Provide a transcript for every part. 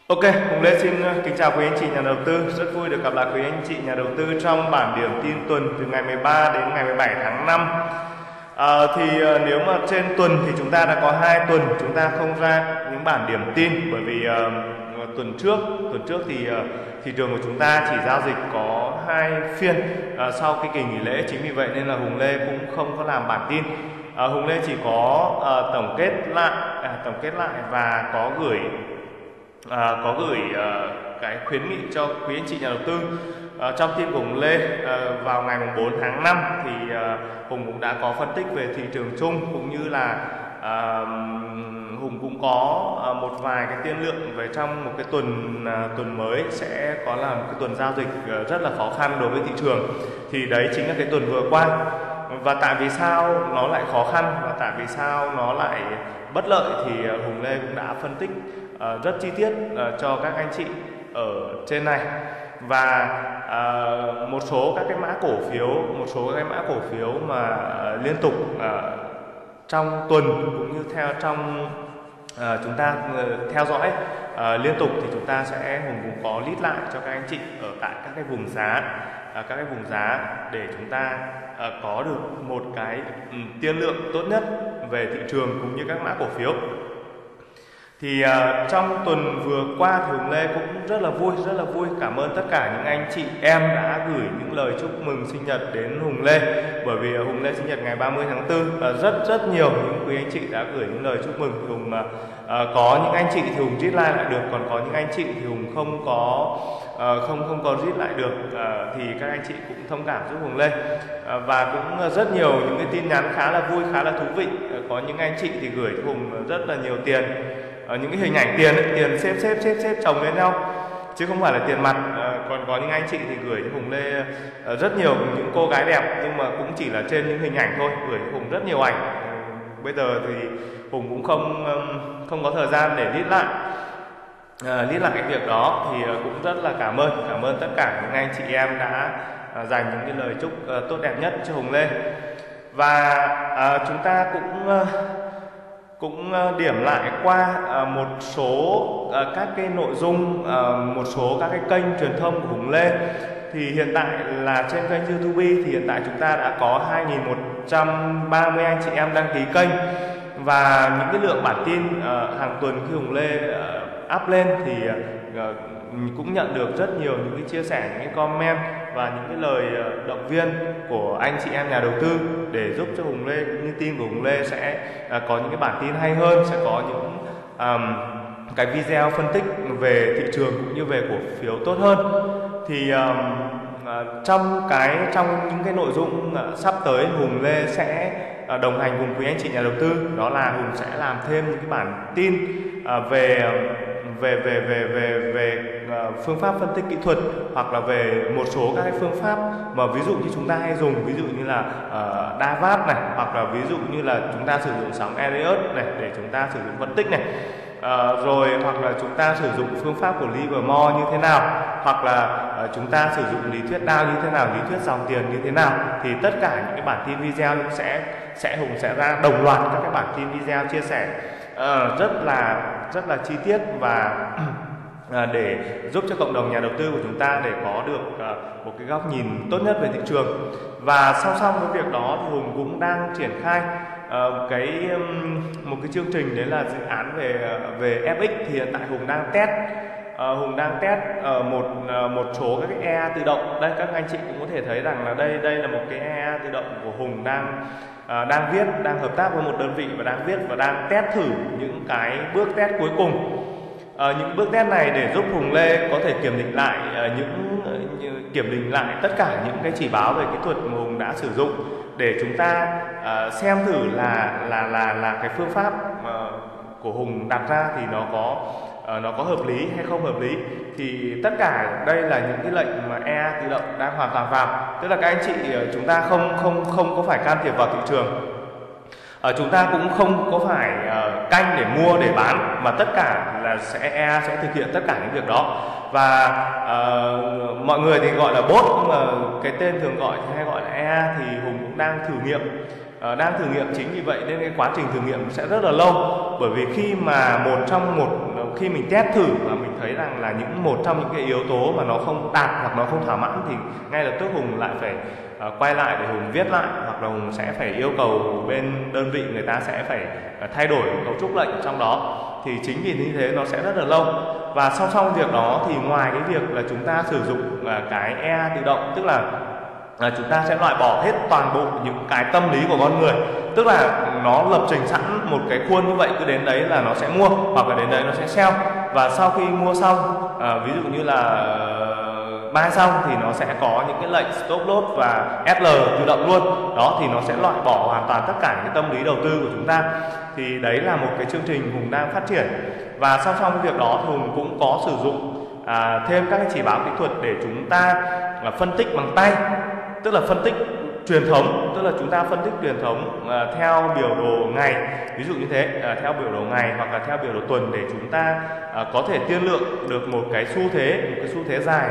Ok, Hùng Lê xin kính chào quý anh chị nhà đầu tư. Rất vui được gặp lại quý anh chị nhà đầu tư trong bản điểm tin tuần từ ngày 13 đến ngày 17 tháng 5. Nếu mà trên tuần thì chúng ta đã có 2 tuần chúng ta không ra những bản điểm tin, bởi vì tuần trước thì thị trường của chúng ta chỉ giao dịch có 2 phiên sau cái kỳ nghỉ lễ. Chính vì vậy nên là Hùng Lê cũng không có làm bản tin. Hùng Lê chỉ có tổng kết lại và có gửi cái khuyến nghị cho quý anh chị nhà đầu tư. Trong tin của Hùng Lê vào ngày 4 tháng 5 thì Hùng cũng đã có phân tích về thị trường chung, cũng như là Hùng cũng có một vài cái tiên lượng về trong một cái tuần mới sẽ có là một cái tuần giao dịch rất là khó khăn đối với thị trường. Thì đấy chính là cái tuần vừa qua. Và tại vì sao nó lại khó khăn và tại vì sao nó lại bất lợi thì Hùng Lê cũng đã phân tích rất chi tiết cho các anh chị ở trên này. Và một số các cái mã cổ phiếu mà liên tục trong tuần cũng như trong chúng ta theo dõi liên tục thì chúng ta sẽ cũng có list lại cho các anh chị ở tại các cái vùng giá để chúng ta có được một cái tiên lượng tốt nhất về thị trường cũng như các mã cổ phiếu. Thì trong tuần vừa qua thì Hùng Lê cũng rất là vui. Cảm ơn tất cả những anh chị em đã gửi những lời chúc mừng sinh nhật đến Hùng Lê, bởi vì Hùng Lê sinh nhật ngày 30 tháng 4 và rất nhiều những quý anh chị đã gửi những lời chúc mừng. Thì Hùng có những anh chị thì Hùng read lại được, còn có những anh chị thì Hùng không có read lại được, thì các anh chị cũng thông cảm giúp Hùng Lê. Và cũng rất nhiều những cái tin nhắn khá là vui, khá là thú vị. Có những anh chị thì gửi cho Hùng rất là nhiều tiền, những cái hình ảnh tiền xếp chồng lên nhau chứ không phải là tiền mặt. Còn có những anh chị thì gửi cho Hùng Lê rất nhiều những cô gái đẹp, nhưng mà cũng chỉ là trên những hình ảnh thôi, gửi cho Hùng rất nhiều ảnh. Bây giờ thì Hùng cũng không có thời gian để list lại cái việc đó. Thì cũng rất là cảm ơn tất cả những anh chị em đã dành những cái lời chúc tốt đẹp nhất cho Hùng Lê. Và chúng ta cũng điểm lại qua một số các cái nội dung, một số các cái kênh truyền thông của Hùng Lê. Thì hiện tại là trên kênh YouTube thì hiện tại chúng ta đã có 2.130 anh chị em đăng ký kênh, và những cái lượng bản tin hàng tuần khi Hùng Lê up lên thì cũng nhận được rất nhiều những cái chia sẻ, những cái comment và những cái lời động viên của anh chị em nhà đầu tư để giúp cho Hùng Lê cũng như team của Hùng Lê sẽ có những cái bản tin hay hơn, sẽ có những cái video phân tích về thị trường cũng như về cổ phiếu tốt hơn. Thì trong những cái nội dung sắp tới Hùng Lê sẽ đồng hành cùng quý anh chị nhà đầu tư, đó là Hùng sẽ làm thêm những cái bản tin về phương pháp phân tích kỹ thuật, hoặc là về một số các cái phương pháp mà ví dụ như chúng ta hay dùng, ví dụ như là DAVAT này, hoặc là ví dụ như là chúng ta sử dụng sóng Elliott này để chúng ta sử dụng phân tích này, rồi hoặc là chúng ta sử dụng phương pháp của Livermore như thế nào, hoặc là chúng ta sử dụng lý thuyết Dow như thế nào, lý thuyết dòng tiền như thế nào. Thì tất cả những cái bản tin video Hùng sẽ ra đồng loạt các cái bản tin video chia sẻ rất là chi tiết và để giúp cho cộng đồng nhà đầu tư của chúng ta để có được một cái góc nhìn tốt nhất về thị trường. Và song song với việc đó thì Hùng cũng đang triển khai một cái chương trình, đấy là dự án về FX. Thì hiện tại Hùng đang test một số các cái EA tự động. Đây, các anh chị cũng có thể thấy rằng là đây là một cái EA tự động của Hùng đang hợp tác với một đơn vị và đang viết và đang test thử những cái bước test cuối cùng. Những bước test này để giúp Hùng Lê có thể kiểm định lại tất cả những cái chỉ báo về kỹ thuật mà Hùng đã sử dụng, để chúng ta xem thử là cái phương pháp của Hùng đặt ra thì nó có hợp lý hay không hợp lý. Thì tất cả đây là những cái lệnh mà EA tự động đang hoàn toàn vào, tức là các anh chị chúng ta không có phải can thiệp vào thị trường. Chúng ta cũng không có phải canh để mua để bán, mà tất cả là EA sẽ thực hiện tất cả những việc đó. Và mọi người thì gọi là bot, nhưng mà cái tên thường gọi thì hay gọi là EA. Thì Hùng cũng đang thử nghiệm, chính vì vậy nên cái quá trình thử nghiệm sẽ rất là lâu, bởi vì khi mà một khi mình test thử và mình thấy rằng là một trong những cái yếu tố mà nó không đạt hoặc nó không thỏa mãn thì ngay lập tức Hùng lại phải quay lại để Hùng viết lại, hoặc là Hùng sẽ phải yêu cầu bên đơn vị người ta sẽ phải thay đổi cấu trúc lệnh trong đó. Thì chính vì như thế nó sẽ rất là lâu. Và song song việc đó thì ngoài cái việc là chúng ta sử dụng cái EA tự động, tức là chúng ta sẽ loại bỏ hết toàn bộ những cái tâm lý của con người, tức là nó lập trình sẵn một cái khuôn như vậy, cứ đến đấy là nó sẽ mua, hoặc là đến đấy nó sẽ sell. Và sau khi mua xong, ví dụ như là buy xong thì nó sẽ có những cái lệnh stop loss và SL tự động luôn. Đó thì nó sẽ loại bỏ hoàn toàn tất cả những cái tâm lý đầu tư của chúng ta. Thì đấy là một cái chương trình Hùng đang phát triển. Và song song với việc đó thì Hùng cũng có sử dụng thêm các cái chỉ báo kỹ thuật để chúng ta phân tích bằng tay, tức là phân tích truyền thống, tức là chúng ta phân tích truyền thống theo biểu đồ ngày, ví dụ như thế, theo biểu đồ ngày hoặc là theo biểu đồ tuần, để chúng ta có thể tiên lượng được một cái xu thế, một cái xu thế dài,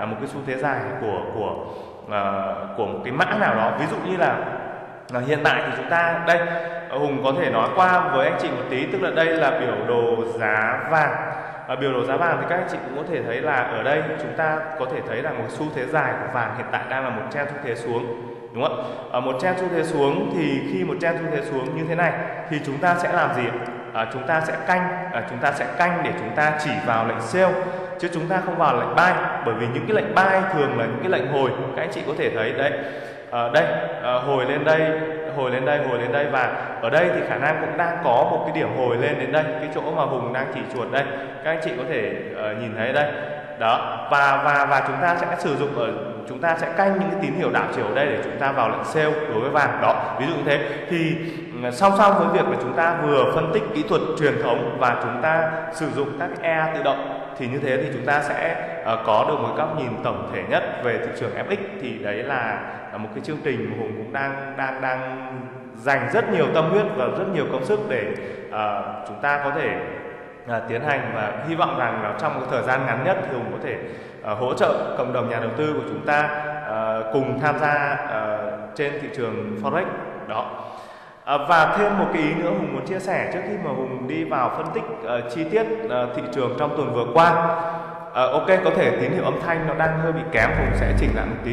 của một cái mã nào đó. Ví dụ như là hiện tại thì chúng ta đây, Hùng có thể nói qua với anh chị một tí, tức là đây là biểu đồ giá vàng. Biểu đồ giá vàng thì các anh chị cũng có thể thấy là ở đây chúng ta có thể thấy là một xu thế dài của vàng hiện tại đang là một trend xu thế xuống, đúng không ạ? Một trend xu thế xuống thì khi một trend xu thế xuống như thế này thì chúng ta sẽ làm gì? Chúng ta sẽ canh để chúng ta chỉ vào lệnh sell, chứ chúng ta không vào lệnh buy, bởi vì những cái lệnh buy thường là những cái lệnh hồi. Các anh chị có thể thấy đấy, hồi lên đây, và ở đây thì khả năng cũng đang có một cái điểm hồi lên đến đây, cái chỗ mà Hùng đang chỉ chuột đây, các anh chị có thể nhìn thấy đây đó. Và chúng ta sẽ sử dụng chúng ta sẽ canh những cái tín hiệu đảo chiều ở đây để chúng ta vào lệnh sell đối với vàng đó, ví dụ như thế. Thì song song với việc là chúng ta vừa phân tích kỹ thuật truyền thống và chúng ta sử dụng các EA tự động, thì như thế thì chúng ta sẽ có được một góc nhìn tổng thể nhất về thị trường FX. Thì đấy là một cái chương trình mà Hùng cũng đang dành rất nhiều tâm huyết và rất nhiều công sức để chúng ta có thể tiến hành, và hy vọng rằng là trong một thời gian ngắn nhất thì Hùng có thể hỗ trợ cộng đồng nhà đầu tư của chúng ta cùng tham gia trên thị trường Forex đó. Và thêm một cái ý nữa Hùng muốn chia sẻ trước khi mà Hùng đi vào phân tích chi tiết thị trường trong tuần vừa qua. Ok, có thể tín hiệu âm thanh nó đang hơi bị kém, Hùng sẽ chỉnh lại một tí.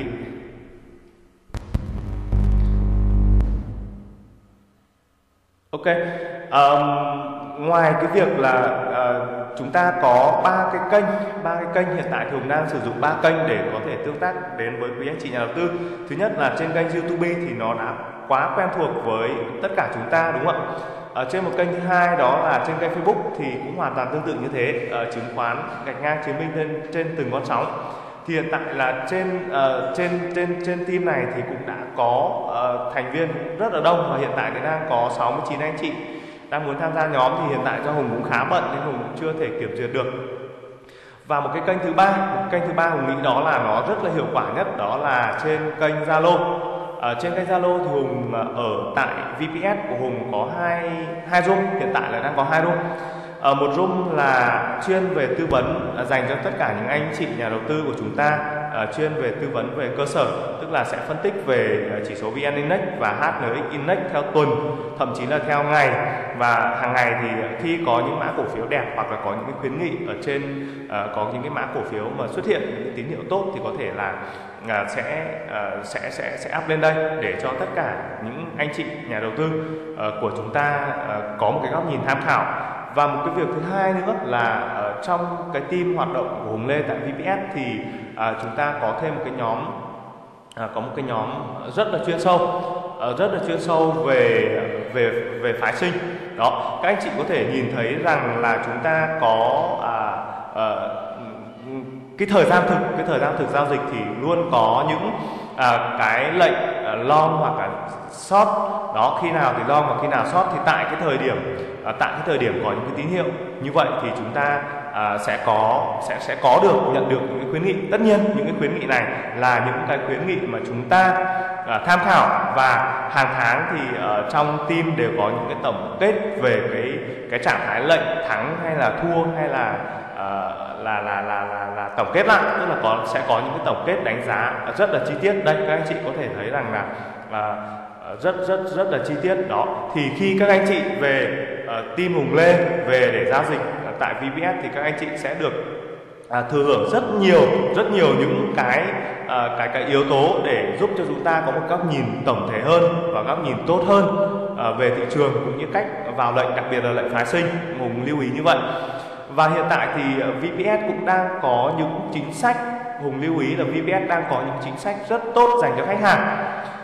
Ok, ngoài cái việc là chúng ta có ba cái kênh hiện tại thì Hùng đang sử dụng 3 kênh để có thể tương tác đến với quý anh chị nhà đầu tư. Thứ nhất là trên kênh YouTube thì nó đã quá quen thuộc với tất cả chúng ta, đúng không ạ? Trên một kênh thứ hai đó là trên kênh Facebook thì cũng hoàn toàn tương tự như thế, chứng khoán gạch ngang chứng minh trên từng con sóng. Thì hiện tại là trên team này thì cũng đã có thành viên rất là đông, và hiện tại thì đang có 69 anh chị đang muốn tham gia nhóm. Thì hiện tại do Hùng cũng khá bận nên Hùng cũng chưa thể kiểm duyệt được. Và một cái kênh thứ ba Hùng nghĩ đó là nó rất là hiệu quả nhất, đó là trên kênh Zalo. Trên kênh Zalo thì Hùng ở tại VPS của Hùng có hai room, hiện tại là đang có 2 room. Một room là chuyên về tư vấn dành cho tất cả những anh chị nhà đầu tư của chúng ta, chuyên về tư vấn về cơ sở, tức là sẽ phân tích về chỉ số VN Index và HNX Index theo tuần, thậm chí là theo ngày. Và hàng ngày thì khi có những mã cổ phiếu đẹp hoặc là có những cái khuyến nghị ở trên, có những cái mã cổ phiếu mà xuất hiện những tín hiệu tốt thì có thể là sẽ up lên đây để cho tất cả những anh chị nhà đầu tư của chúng ta có một cái góc nhìn tham khảo. Và một cái việc thứ hai nữa là trong cái team hoạt động của Hùng Lê tại VPS thì chúng ta có thêm một cái nhóm rất là chuyên sâu về phái sinh đó. Các anh chị có thể nhìn thấy rằng là chúng ta có cái thời gian thực giao dịch thì luôn có những cái lệnh long hoặc là short đó, khi nào thì long và khi nào short. Thì tại cái thời điểm có những cái tín hiệu như vậy thì chúng ta sẽ nhận được những cái khuyến nghị. Tất nhiên những cái khuyến nghị này là những cái khuyến nghị mà chúng ta tham khảo, và hàng tháng thì trong team đều có những cái tổng kết về cái trạng thái lệnh thắng hay là thua, hay là tổng kết lại, tức là sẽ có những cái tổng kết đánh giá rất là chi tiết. Đây các anh chị có thể thấy rằng là rất là chi tiết đó. Thì khi các anh chị về team Hùng Lê về để giao dịch tại VPS thì các anh chị sẽ được thừa hưởng rất nhiều những cái yếu tố để giúp cho chúng ta có một góc nhìn tổng thể hơn và góc nhìn tốt hơn về thị trường cũng như cách vào lệnh, đặc biệt là lệnh phái sinh. Hùng lưu ý như vậy. Và hiện tại thì VPS cũng đang có những chính sách, Hùng lưu ý là VPS đang có những chính sách rất tốt dành cho khách hàng.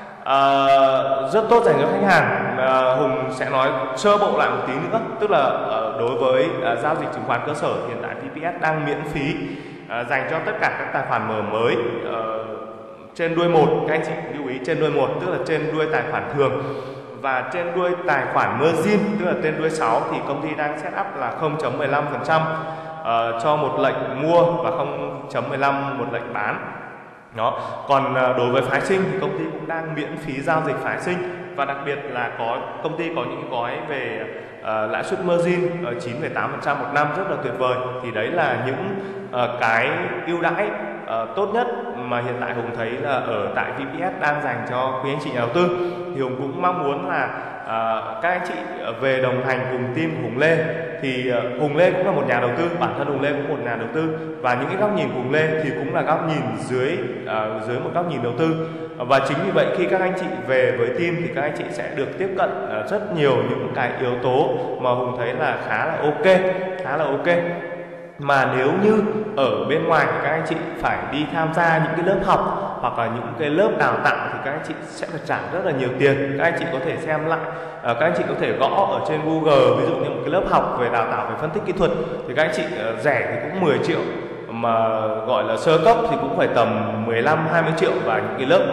Hùng sẽ nói sơ bộ lại một tí nữa, tức là đối với giao dịch chứng khoán cơ sở, hiện tại VPS đang miễn phí dành cho tất cả các tài khoản mở mới trên đuôi 1. Các anh chị lưu ý trên đuôi 1 tức là trên đuôi tài khoản thường, và trên đuôi tài khoản margin tức là trên đuôi 6 thì công ty đang set up là 0.15% cho một lệnh mua và 0.15 một lệnh bán. Đó. Còn đối với phái sinh thì công ty cũng đang miễn phí giao dịch phái sinh, và đặc biệt là công ty có những gói về lãi suất margin 9,8% một năm rất là tuyệt vời. Thì đấy là những cái ưu đãi tốt nhất mà hiện tại Hùng thấy là ở tại VPS đang dành cho quý anh chị nhà đầu tư. Thì Hùng cũng mong muốn là các anh chị về đồng hành cùng team của Hùng Lê. Thì Hùng Lê cũng là một nhà đầu tư, bản thân Hùng Lê cũng một nhà đầu tư, và những cái góc nhìn của Hùng Lê thì cũng là góc nhìn dưới một góc nhìn đầu tư. Và chính vì vậy khi các anh chị về với team thì các anh chị sẽ được tiếp cận rất nhiều những cái yếu tố mà Hùng thấy là khá là ok. Mà nếu như ở bên ngoài thì các anh chị phải đi tham gia những cái lớp học hoặc là những cái lớp đào tạo thì các anh chị sẽ phải trả rất là nhiều tiền. Các anh chị có thể xem lại, các anh chị có thể gõ ở trên Google, ví dụ như một cái lớp học về đào tạo về phân tích kỹ thuật thì các anh chị rẻ thì cũng 10 triệu, mà gọi là sơ cấp thì cũng phải tầm 15-20 triệu, và những cái lớp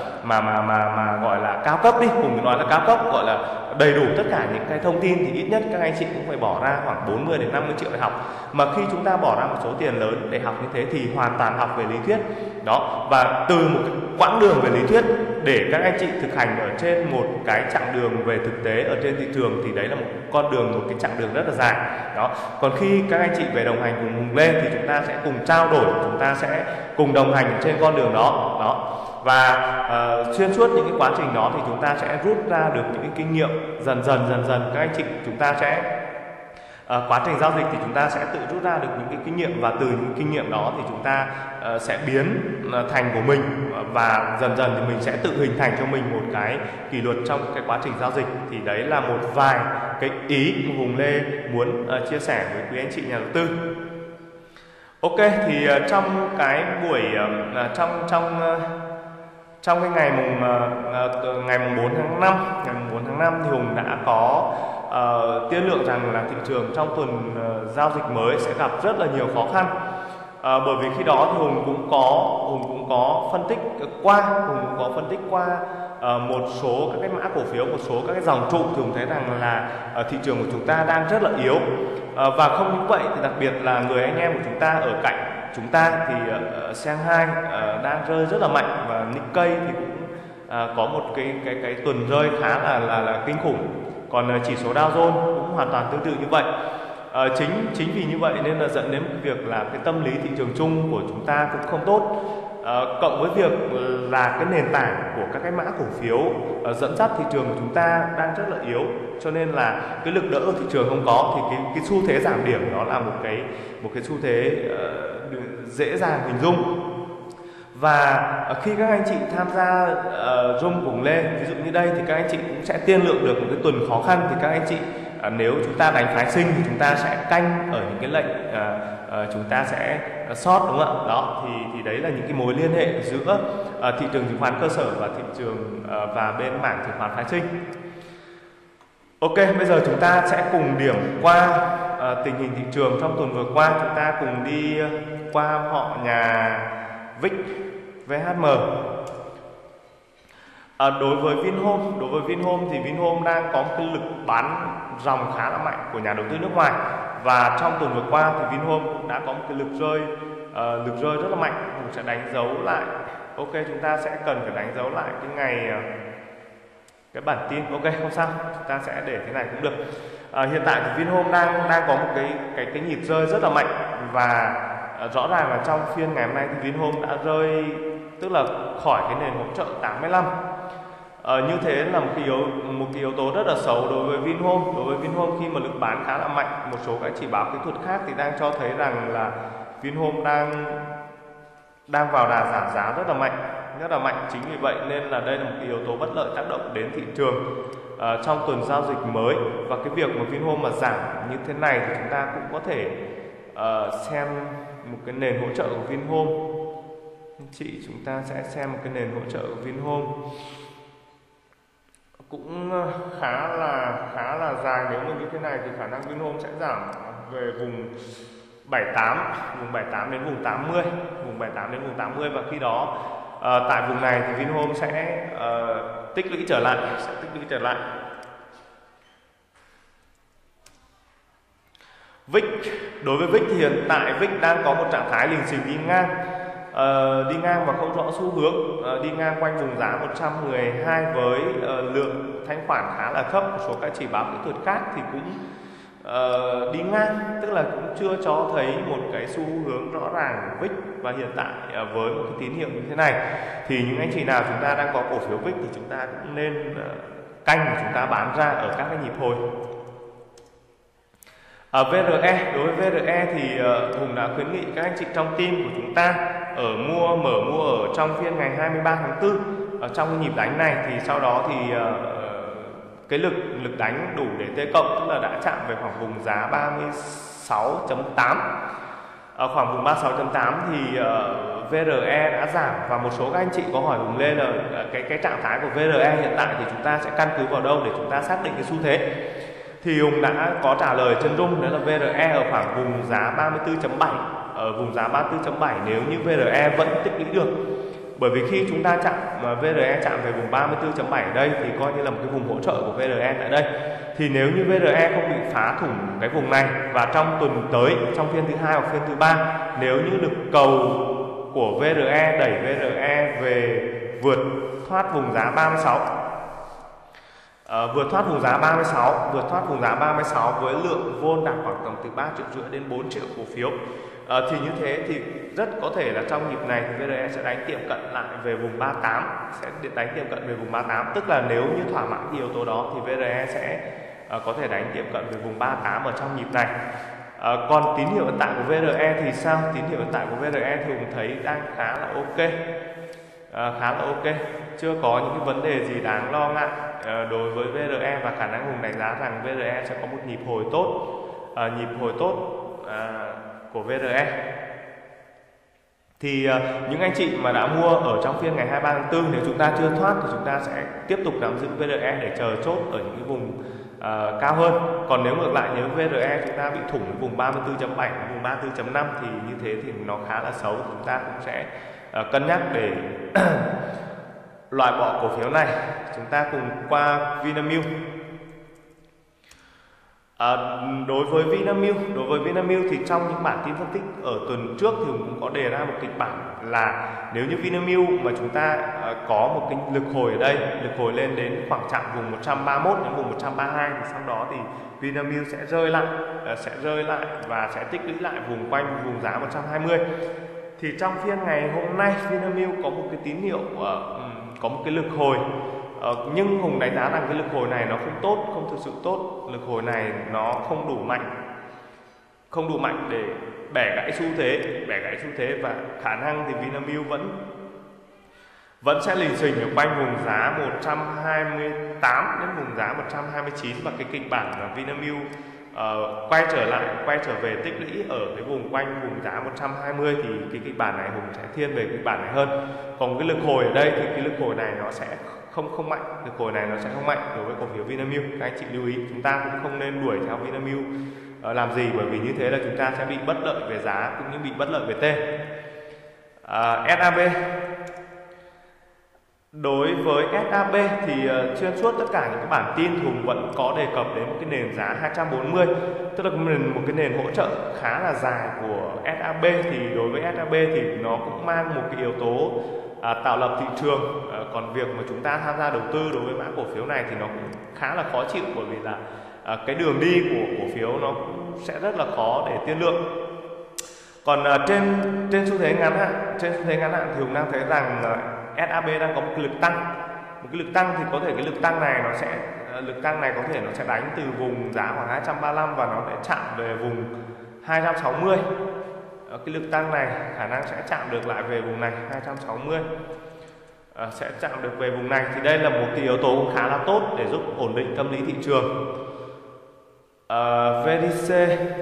mà gọi là cao cấp đi, cùng nói là cao cấp, gọi là đầy đủ tất cả những cái thông tin thì ít nhất các anh chị cũng phải bỏ ra khoảng 40 đến 50 triệu để học. Mà khi chúng ta bỏ ra một số tiền lớn để học như thế thì hoàn toàn học về lý thuyết đó, và từ một cái quãng đường về lý thuyết để các anh chị thực hành ở trên một cái chặng đường về thực tế ở trên thị trường, thì đấy là một con đường, một cái chặng đường rất là dài đó. Còn khi các anh chị về đồng hành cùng Hùng Lê thì chúng ta sẽ cùng trao đổi, chúng ta sẽ cùng đồng hành trên con đường đó. Và xuyên suốt những cái quá trình đó thì chúng ta sẽ rút ra được những cái kinh nghiệm dần dần các anh chị, chúng ta sẽ quá trình giao dịch thì chúng ta sẽ tự rút ra được những cái kinh nghiệm, và từ những kinh nghiệm đó thì chúng ta sẽ biến thành của mình, và dần thì mình sẽ tự hình thành cho mình một cái kỷ luật trong cái quá trình giao dịch. Thì đấy là một vài cái ý mà Hùng Lê muốn chia sẻ với quý anh chị nhà đầu tư. Ok, thì trong cái buổi trong cái ngày mùng 4 tháng 5 thì Hùng đã có tiên lượng rằng là thị trường trong tuần giao dịch mới sẽ gặp rất là nhiều khó khăn. Bởi vì khi đó thì Hùng cũng có phân tích qua một số các cái mã cổ phiếu, một số các cái dòng trụ, thì Hùng thấy rằng là thị trường của chúng ta đang rất là yếu. Và không những vậy thì đặc biệt là người anh em của chúng ta ở cạnh chúng ta thì Shanghai đang rơi rất là mạnh, và Nikkei thì cũng có một cái tuần rơi khá là kinh khủng. Còn chỉ số Dow Jones cũng hoàn toàn tương tự như vậy. Chính vì như vậy nên là dẫn đến việc là cái tâm lý thị trường chung của chúng ta cũng không tốt. Cộng với việc là cái nền tảng của các cái mã cổ phiếu dẫn dắt thị trường của chúng ta đang rất là yếu, cho nên là cái lực đỡ ở thị trường không có, thì cái xu thế giảm điểm đó là một cái xu thế dễ dàng hình dung. Và khi các anh chị tham gia room cùng Lê, ví dụ như đây, thì các anh chị cũng sẽ tiên lượng được một cái tuần khó khăn. Thì các anh chị nếu chúng ta đánh phái sinh thì chúng ta sẽ canh ở những cái lệnh chúng ta sẽ short, đúng không ạ? Đó thì đấy là những cái mối liên hệ giữa thị trường chứng khoán cơ sở và thị trường và bên mảng chứng khoán phái sinh. Ok, bây giờ chúng ta sẽ cùng điểm qua tình hình thị trường trong tuần vừa qua. Chúng ta cùng đi qua họ nhà VIX VHM. Đối với Vinhome thì Vinhome đang có một cái lực bán dòng khá là mạnh của nhà đầu tư nước ngoài, và trong tuần vừa qua thì Vinhome cũng đã có một cái lực rơi rất là mạnh. Mình sẽ đánh dấu lại. Ok, chúng ta sẽ cần phải đánh dấu lại cái bản tin. Ok, không sao, chúng ta sẽ để thế này cũng được. Hiện tại thì Vinhome đang có một cái nhịp rơi rất là mạnh, và rõ ràng là trong phiên ngày hôm nay thì Vinhome đã rơi, tức là khỏi cái nền hỗ trợ 85. Như thế là một cái yếu tố rất là xấu đối với Vinhome. Đối với Vinhome, khi mà lực bán khá là mạnh, một số các chỉ báo kỹ thuật khác thì đang cho thấy rằng là Vinhome đang vào đà giảm giá rất là mạnh. Chính vì vậy nên là đây là một cái yếu tố bất lợi tác động đến thị trường trong tuần giao dịch mới. Và cái việc mà Vinhome mà giảm như thế này thì chúng ta cũng có thể xem một cái nền hỗ trợ của Vinhome. Chúng ta sẽ xem một cái nền hỗ trợ của Vinhome cũng khá là dài. Nếu mà như thế này thì khả năng Vinhome sẽ giảm về vùng 78 đến vùng 80, và khi đó tại vùng này thì Vinhome sẽ tích lũy trở lại, VIX, đối với VIX thì hiện tại VIX đang có một trạng thái lình xình đi ngang và không rõ xu hướng, đi ngang quanh vùng giá 112 với lượng thanh khoản khá là thấp. Một số các chỉ báo kỹ thuật khác thì cũng đi ngang, tức là cũng chưa cho thấy một cái xu hướng rõ ràng của VIX. Và hiện tại với một cái tín hiệu như thế này thì những anh chị nào chúng ta đang có cổ phiếu VIX thì chúng ta cũng nên canh và chúng ta bán ra ở các cái nhịp hồi. VRE, đối với VRE thì Hùng đã khuyến nghị các anh chị trong team của chúng ta mở mua ở trong phiên ngày 23 tháng 4 ở trong cái nhịp đánh này, thì sau đó thì cái lực đánh đủ để T cộng, tức là đã chạm về khoảng vùng giá 36.8. Ở khoảng vùng 36.8 thì VRE đã giảm, và một số các anh chị có hỏi Hùng lên là cái trạng thái của VRE hiện tại thì chúng ta sẽ căn cứ vào đâu để chúng ta xác định cái xu thế. Thì Hùng đã có trả lời chân dung, đó là VRE ở khoảng vùng giá 34.7. Ở vùng giá 34.7 nếu như VRE vẫn tích lũy được, bởi vì khi chúng ta VRE chạm về vùng 34.7 ở đây thì coi như là một cái vùng hỗ trợ của VRE tại đây. Thì nếu như VRE không bị phá thủng cái vùng này, và trong tuần tới, trong phiên thứ 2 hoặc phiên thứ 3, nếu như lực cầu của VRE đẩy VRE về vượt thoát vùng giá 36, vượt thoát vùng giá 36 với lượng vôn đạt khoảng tầm từ 3,5 triệu đến 4 triệu cổ phiếu, thì như thế thì rất có thể là trong nhịp này thì VRE sẽ đánh tiệm cận lại về vùng 38, tức là nếu như thỏa mãn cái yếu tố đó thì VRE sẽ có thể đánh tiệm cận về vùng 38 ở trong nhịp này. Còn tín hiệu hiện tại của VRE thì sao? Tín hiệu hiện tại của VRE thì Hùng thấy đang khá là ok, chưa có những cái vấn đề gì đáng lo ngại đối với VRE, và khả năng Hùng đánh giá rằng VRE sẽ có một nhịp hồi tốt, của VRE. Thì những anh chị mà đã mua ở trong phiên ngày 23 tháng 4, nếu chúng ta chưa thoát thì chúng ta sẽ tiếp tục nắm giữ VRE để chờ chốt ở những cái vùng cao hơn. Còn nếu ngược lại, nếu VRE chúng ta bị thủng vùng 34.7, vùng 34.5 thì như thế thì nó khá là xấu. Chúng ta cũng sẽ cân nhắc để loại bỏ cổ phiếu này. Chúng ta cùng qua Vinamilk. Đối với Vinamilk thì trong những bản tin phân tích ở tuần trước thì cũng có đề ra một kịch bản là nếu như Vinamilk mà chúng ta có một cái lực hồi ở đây, lực hồi lên đến khoảng chạm vùng 131 đến vùng 132, thì sau đó thì Vinamilk sẽ rơi lại và sẽ tích lũy lại quanh vùng giá 120. Thì trong phiên ngày hôm nay Vinamilk có một cái tín hiệu có một cái lực hồi, nhưng Hùng đánh giá rằng cái lực hồi này nó không thực sự tốt. Lực hồi này nó không đủ mạnh để bẻ gãy xu thế, và khả năng thì Vinamilk vẫn sẽ lình xình ở quanh vùng giá 128 đến vùng giá 129, và cái kịch bản là Vinamilk quay trở về tích lũy ở cái quanh vùng giá 120 thì cái kịch bản này Hùng sẽ thiên về kịch bản này hơn. Còn cái lực hồi ở đây thì cái lực hồi này nó sẽ không mạnh, đối với cổ phiếu Vinamilk. Các anh chị lưu ý, chúng ta cũng không nên đuổi theo Vinamilk làm gì, bởi vì như thế là chúng ta sẽ bị bất lợi về giá cũng như bị bất lợi về T. SAB. Đối với SAB thì xuyên suốt tất cả những cái bản tin Hùng vẫn có đề cập đến một cái nền giá 240, tức là một cái nền hỗ trợ khá là dài của SAB. Thì đối với SAB thì nó cũng mang một cái yếu tố tạo lập thị trường. Còn việc mà chúng ta tham gia đầu tư đối với mã cổ phiếu này thì nó cũng khá là khó chịu, bởi vì là cái đường đi của cổ phiếu nó cũng sẽ rất là khó để tiên lượng. Còn trên xu thế ngắn hạn thì Hùng đang thấy rằng SAB đang có một cái lực tăng, Một cái lực tăng thì có thể cái lực tăng này có thể nó sẽ đánh từ vùng giá khoảng 235 và nó sẽ chạm về vùng 260. Cái lực tăng này khả năng sẽ chạm được lại về vùng này 260, sẽ chạm được về vùng này. Thì đây là một cái yếu tố cũng khá là tốt để giúp ổn định tâm lý thị trường. VDC,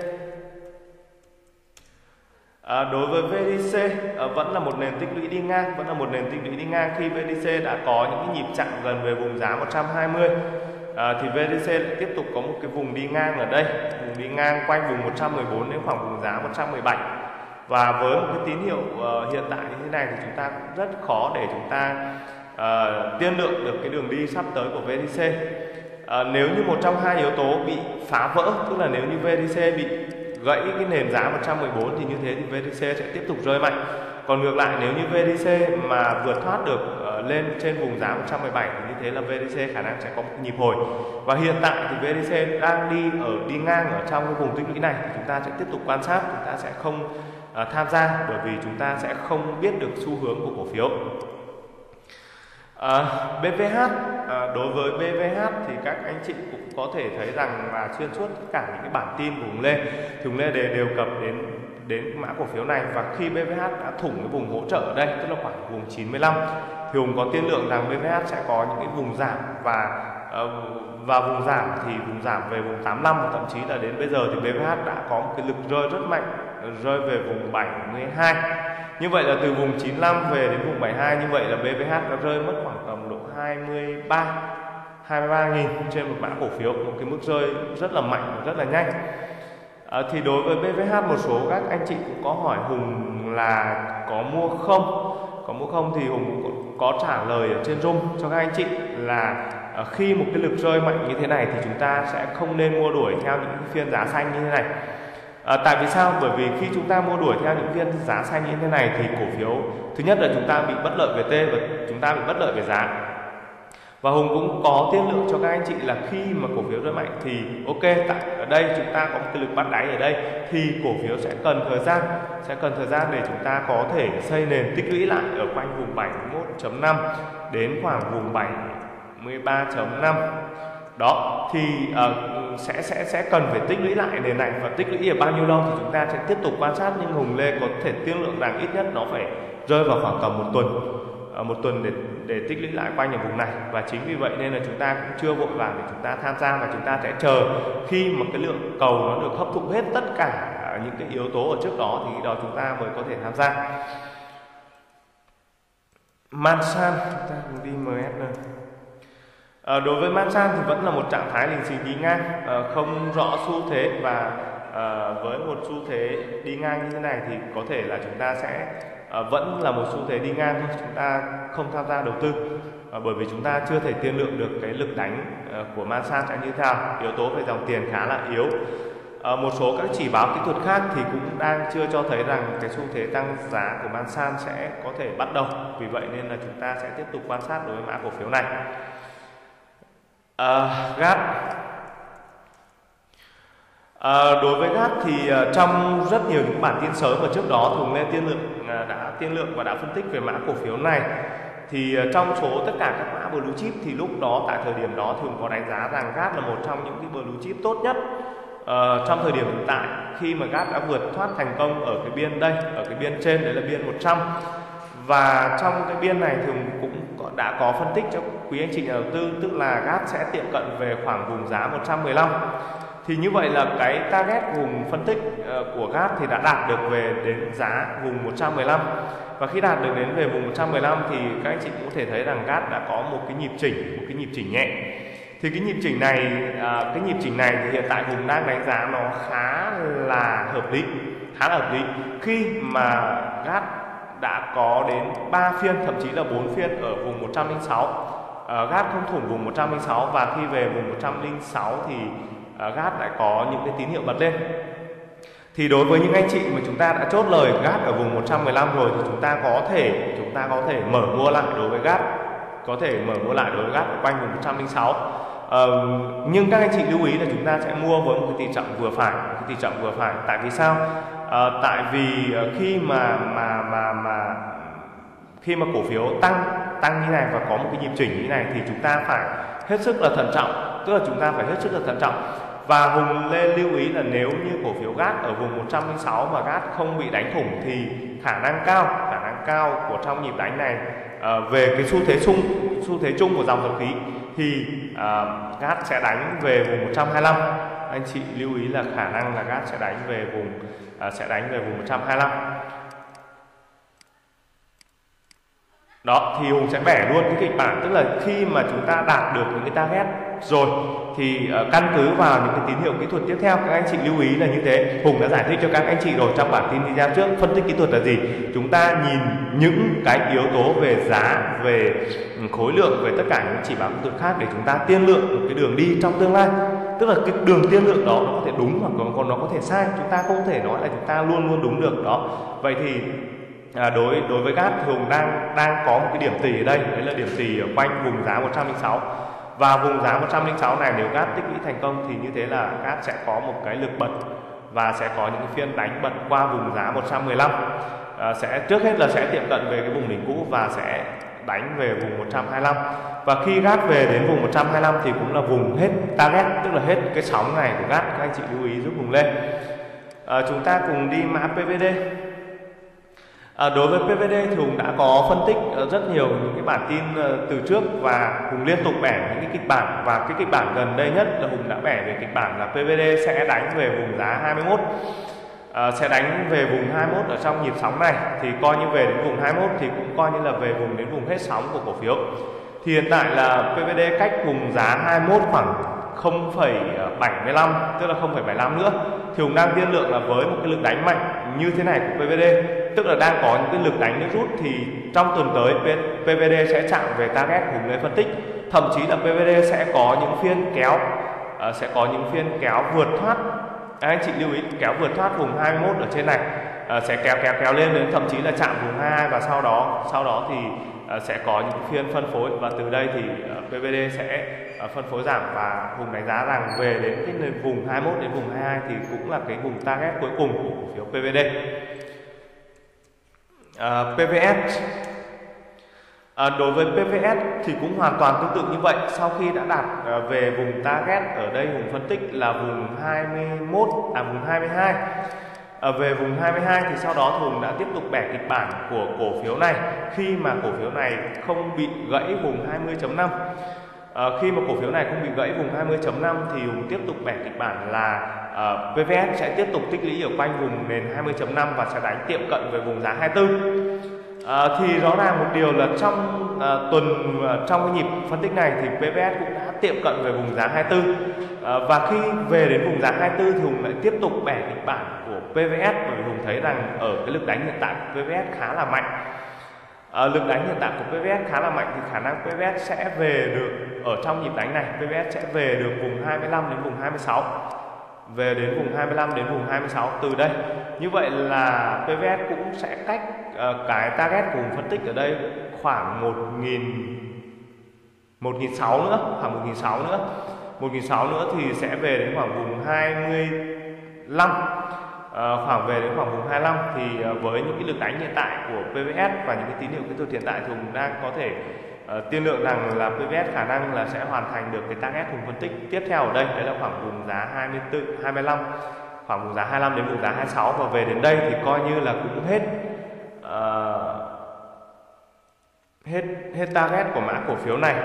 đối với VDC vẫn là một nền tích lũy đi ngang, khi VDC đã có những cái nhịp chạm gần về vùng giá 120 thì VDC lại tiếp tục có một cái vùng đi ngang ở đây, vùng đi ngang quanh vùng 114 đến khoảng vùng giá 117. Và với một cái tín hiệu hiện tại như thế này thì chúng ta cũng rất khó để chúng ta tiên lượng được cái đường đi sắp tới của VDC. Nếu như một trong hai yếu tố bị phá vỡ, tức là nếu như VDC bị gãy cái nền giá 114 thì như thế thì VDC sẽ tiếp tục rơi mạnh. Còn ngược lại, nếu như VDC mà vượt thoát được lên trên vùng giá 117 thì như thế là VDC khả năng sẽ có một nhịp hồi. Và hiện tại thì VDC đang đi ngang ở trong cái vùng tích lũy này, thì chúng ta sẽ tiếp tục quan sát, chúng ta sẽ không tham gia bởi vì chúng ta sẽ không biết được xu hướng của cổ phiếu. BVH, đối với BVH thì các anh chị cũng có thể thấy rằng là xuyên suốt tất cả những cái bản tin của Hùng Lê thì Hùng Lê đều cập đến mã cổ phiếu này, và khi BVH đã thủng cái vùng hỗ trợ ở đây, tức là khoảng vùng 95, thì Hùng có tiên lượng rằng BVH sẽ có những cái vùng giảm, và vùng giảm thì vùng giảm về vùng 85, và thậm chí là đến bây giờ thì BVH đã có một cái lực rơi rất mạnh, rơi về vùng 72. Như vậy là từ vùng 95 về đến vùng 72, như vậy là BVH đã rơi mất khoảng tầm độ 23.000 trên một mã cổ phiếu, một cái mức rơi rất là mạnh và rất là nhanh. Thì đối với BVH, một số các anh chị cũng có hỏi Hùng là có mua không, thì Hùng cũng có trả lời ở trên Zoom cho các anh chị là khi một cái lực rơi mạnh như thế này thì chúng ta sẽ không nên mua đuổi theo những phiên giá xanh như thế này. Tại vì sao? Bởi vì khi chúng ta mua đuổi theo những phiên giá xanh như thế này thì cổ phiếu, thứ nhất là chúng ta bị bất lợi về T và chúng ta bị bất lợi về giá. Và Hùng cũng có tiên lượng cho các anh chị là khi mà cổ phiếu rơi mạnh thì ok, tại ở đây chúng ta có một cái lực bắt đáy ở đây thì cổ phiếu sẽ cần thời gian để chúng ta có thể xây nền tích lũy lại ở quanh vùng 71.5 đến khoảng vùng 73.5. Đó thì sẽ cần phải tích lũy lại nền này, và tích lũy ở bao nhiêu lâu thì chúng ta sẽ tiếp tục quan sát. Nhưng Hùng Lê có thể tiên lượng rằng ít nhất nó phải rơi vào khoảng tầm một tuần để tích lũy lại quanh ở vùng này. Và chính vì vậy nên là chúng ta cũng chưa vội vàng để chúng ta tham gia, và chúng ta sẽ chờ khi mà cái lượng cầu nó được hấp thụ hết tất cả những cái yếu tố ở trước đó thì đó chúng ta mới có thể tham gia. Mansan, chúng ta cùng đi MSN. Đối với Mansan thì vẫn là một trạng thái lình xình đi ngang, không rõ xu thế, và với một xu thế đi ngang như thế này thì có thể là chúng ta sẽ vẫn là một xu thế đi ngang thôi, chúng ta không tham gia đầu tư, bởi vì chúng ta chưa thể tiên lượng được cái lực đánh của Mansan sẽ như thế nào, yếu tố về dòng tiền khá là yếu. Một số các chỉ báo kỹ thuật khác thì cũng đang chưa cho thấy rằng cái xu thế tăng giá của Mansan sẽ có thể bắt đầu, vì vậy nên là chúng ta sẽ tiếp tục quan sát đối với mã cổ phiếu này. GAT. Đối với GAT thì trong rất nhiều những bản tin sớm và trước đó Hùng Lê đã tiên lượng và đã phân tích về mã cổ phiếu này. Thì trong số tất cả các mã blue chip thì lúc đó, tại thời điểm đó, Hùng có đánh giá rằng GAT là một trong những cái blue chip tốt nhất trong thời điểm hiện tại, khi mà GAT đã vượt thoát thành công ở cái biên đây, ở cái biên trên đấy là biên 100. Và trong cái biên này thì cũng đã có phân tích cho quý anh chị nhà đầu tư, tức là GAT sẽ tiệm cận về khoảng vùng giá 115. Thì như vậy là cái target vùng phân tích của GAT thì đã đạt được về đến giá vùng 115. Và khi đạt được đến về vùng 115 thì các anh chị cũng có thể thấy rằng GAT đã có một cái nhịp chỉnh nhẹ. Thì cái nhịp chỉnh này thì hiện tại Hùng đang đánh giá nó khá là hợp lý. Khi mà GAT đã có đến 3 phiên, thậm chí là 4 phiên ở vùng 106. GAT không thủng vùng 106, và khi về vùng 106 thì GAT lại có những cái tín hiệu bật lên. Thì đối với những anh chị mà chúng ta đã chốt lời GAT ở vùng 115 rồi thì chúng ta có thể mở mua lại đối với GAT, ở quanh vùng 106. Nhưng các anh chị lưu ý là chúng ta sẽ mua với một cái tỷ trọng vừa phải. Tại vì sao? Tại vì khi mà khi mà cổ phiếu tăng như này và có một cái nhịp chỉnh như này thì chúng ta phải hết sức là thận trọng, tức là chúng ta phải hết sức là thận trọng. Và Hùng lên lưu ý là nếu như cổ phiếu GAT ở vùng 106 mà GAT không bị đánh thủng thì khả năng cao của trong nhịp đánh này về cái xu thế chung của dòng dầu khí thì GAT sẽ đánh về vùng 125. Anh chị lưu ý là khả năng là GAT sẽ đánh về vùng 125. Đó, thì Hùng sẽ bẻ luôn cái kịch bản, tức là khi mà chúng ta đạt được những cái target rồi thì căn cứ vào những cái tín hiệu kỹ thuật tiếp theo, các anh chị lưu ý là như thế. Hùng đã giải thích cho các anh chị rồi trong bản tin video trước. Phân tích kỹ thuật là gì? Chúng ta nhìn những cái yếu tố về giá, về khối lượng, về tất cả những chỉ báo kỹ thuật khác để chúng ta tiên lượng một cái đường đi trong tương lai. Tức là cái đường tiên lượng đó nó có thể đúng hoặc còn nó có thể sai, chúng ta không thể nói là chúng ta luôn luôn đúng được đó. Vậy thì đối với GAT thì Hùng đang có một cái điểm tỉ ở đây, đấy là điểm tỉ ở quanh vùng giá 106. Và vùng giá 106 này nếu GAT tích lũy thành công thì như thế là GAT sẽ có một cái lực bật và sẽ có những cái phiên đánh bật qua vùng giá 115. Trước hết là sẽ tiệm cận về cái vùng đỉnh cũ và sẽ đánh về vùng 125. Và khi GAT về đến vùng 125 thì cũng là vùng hết target, tức là hết cái sóng này của GAT. Các anh chị lưu ý giúp Hùng lên. Chúng ta cùng đi mã PVD. Đối với PVD thì Hùng đã có phân tích rất nhiều những cái bản tin từ trước và Hùng liên tục bẻ những cái kịch bản, và cái kịch bản gần đây nhất là Hùng đã bẻ về kịch bản là PVD sẽ đánh về vùng giá 21, sẽ đánh về vùng 21 ở trong nhịp sóng này, thì coi như về đến vùng 21 thì cũng coi như là về vùng đến vùng hết sóng của cổ phiếu. Thì hiện tại là PVD cách vùng giá 21 khoảng 0,75, tức là 0,75 nữa. Thì Hùng đang tiên lượng là với một cái lực đánh mạnh như thế này của PVD, tức là đang có những cái lực đánh nước rút, thì trong tuần tới PVD sẽ chạm về target. Hùng lên phân tích thậm chí là PVD sẽ có những phiên kéo vượt thoát. Anh chị lưu ý, kéo vượt thoát vùng 21 ở trên này, sẽ kéo lên đến thậm chí là chạm vùng 22, và sau đó thì sẽ có những phiên phân phối, và từ đây thì PVD sẽ phân phối giảm, và Hùng đánh giá rằng về đến cái vùng 21 đến vùng 22 thì cũng là cái vùng target cuối cùng của cổ phiếu PVD. PVS. Đối với PVS thì cũng hoàn toàn tương tự như vậy. Sau khi đã đạt về vùng target ở đây Hùng phân tích là vùng 22. Về vùng 22 thì sau đó Hùng đã tiếp tục bẻ kịch bản của cổ phiếu này khi mà cổ phiếu này không bị gãy vùng 20.5. Khi mà cổ phiếu này không bị gãy vùng 20.5 thì Hùng tiếp tục bẻ kịch bản là PVS sẽ tiếp tục tích lũy ở quanh vùng nền 20.5 và sẽ đánh tiệm cận về vùng giá 24. Thì rõ ràng một điều là trong trong cái nhịp phân tích này thì PVS cũng đã tiệm cận về vùng giá 24, và khi về đến vùng giá 24 thì Hùng lại tiếp tục bẻ kịch bản của PVS, bởi vì Hùng thấy rằng ở cái lực đánh hiện tại của PVS khá là mạnh. Lực đánh hiện tại của PVS khá là mạnh thì khả năng PVS sẽ về được ở trong nhịp đánh này, PVS sẽ về được vùng 25 đến vùng 26, về đến vùng 25 đến vùng 26 từ đây. Như vậy là PVS cũng sẽ cách cái target của Hùng phân tích ở đây khoảng 1.600 nữa, khoảng 1.600 nữa. 1.600 nữa thì sẽ về đến khoảng vùng 25, khoảng về đến khoảng vùng 25. Thì với những cái lực đánh hiện tại của PVS và những cái tín hiệu kỹ thuật hiện tại thì Hùng đang có thể tiên lượng rằng là PVS khả năng là sẽ hoàn thành được cái target Hùng phân tích tiếp theo ở đây, đấy là khoảng vùng giá 25, khoảng vùng giá 25 đến vùng giá 26, và về đến đây thì coi như là cũng hết target của mã cổ phiếu này.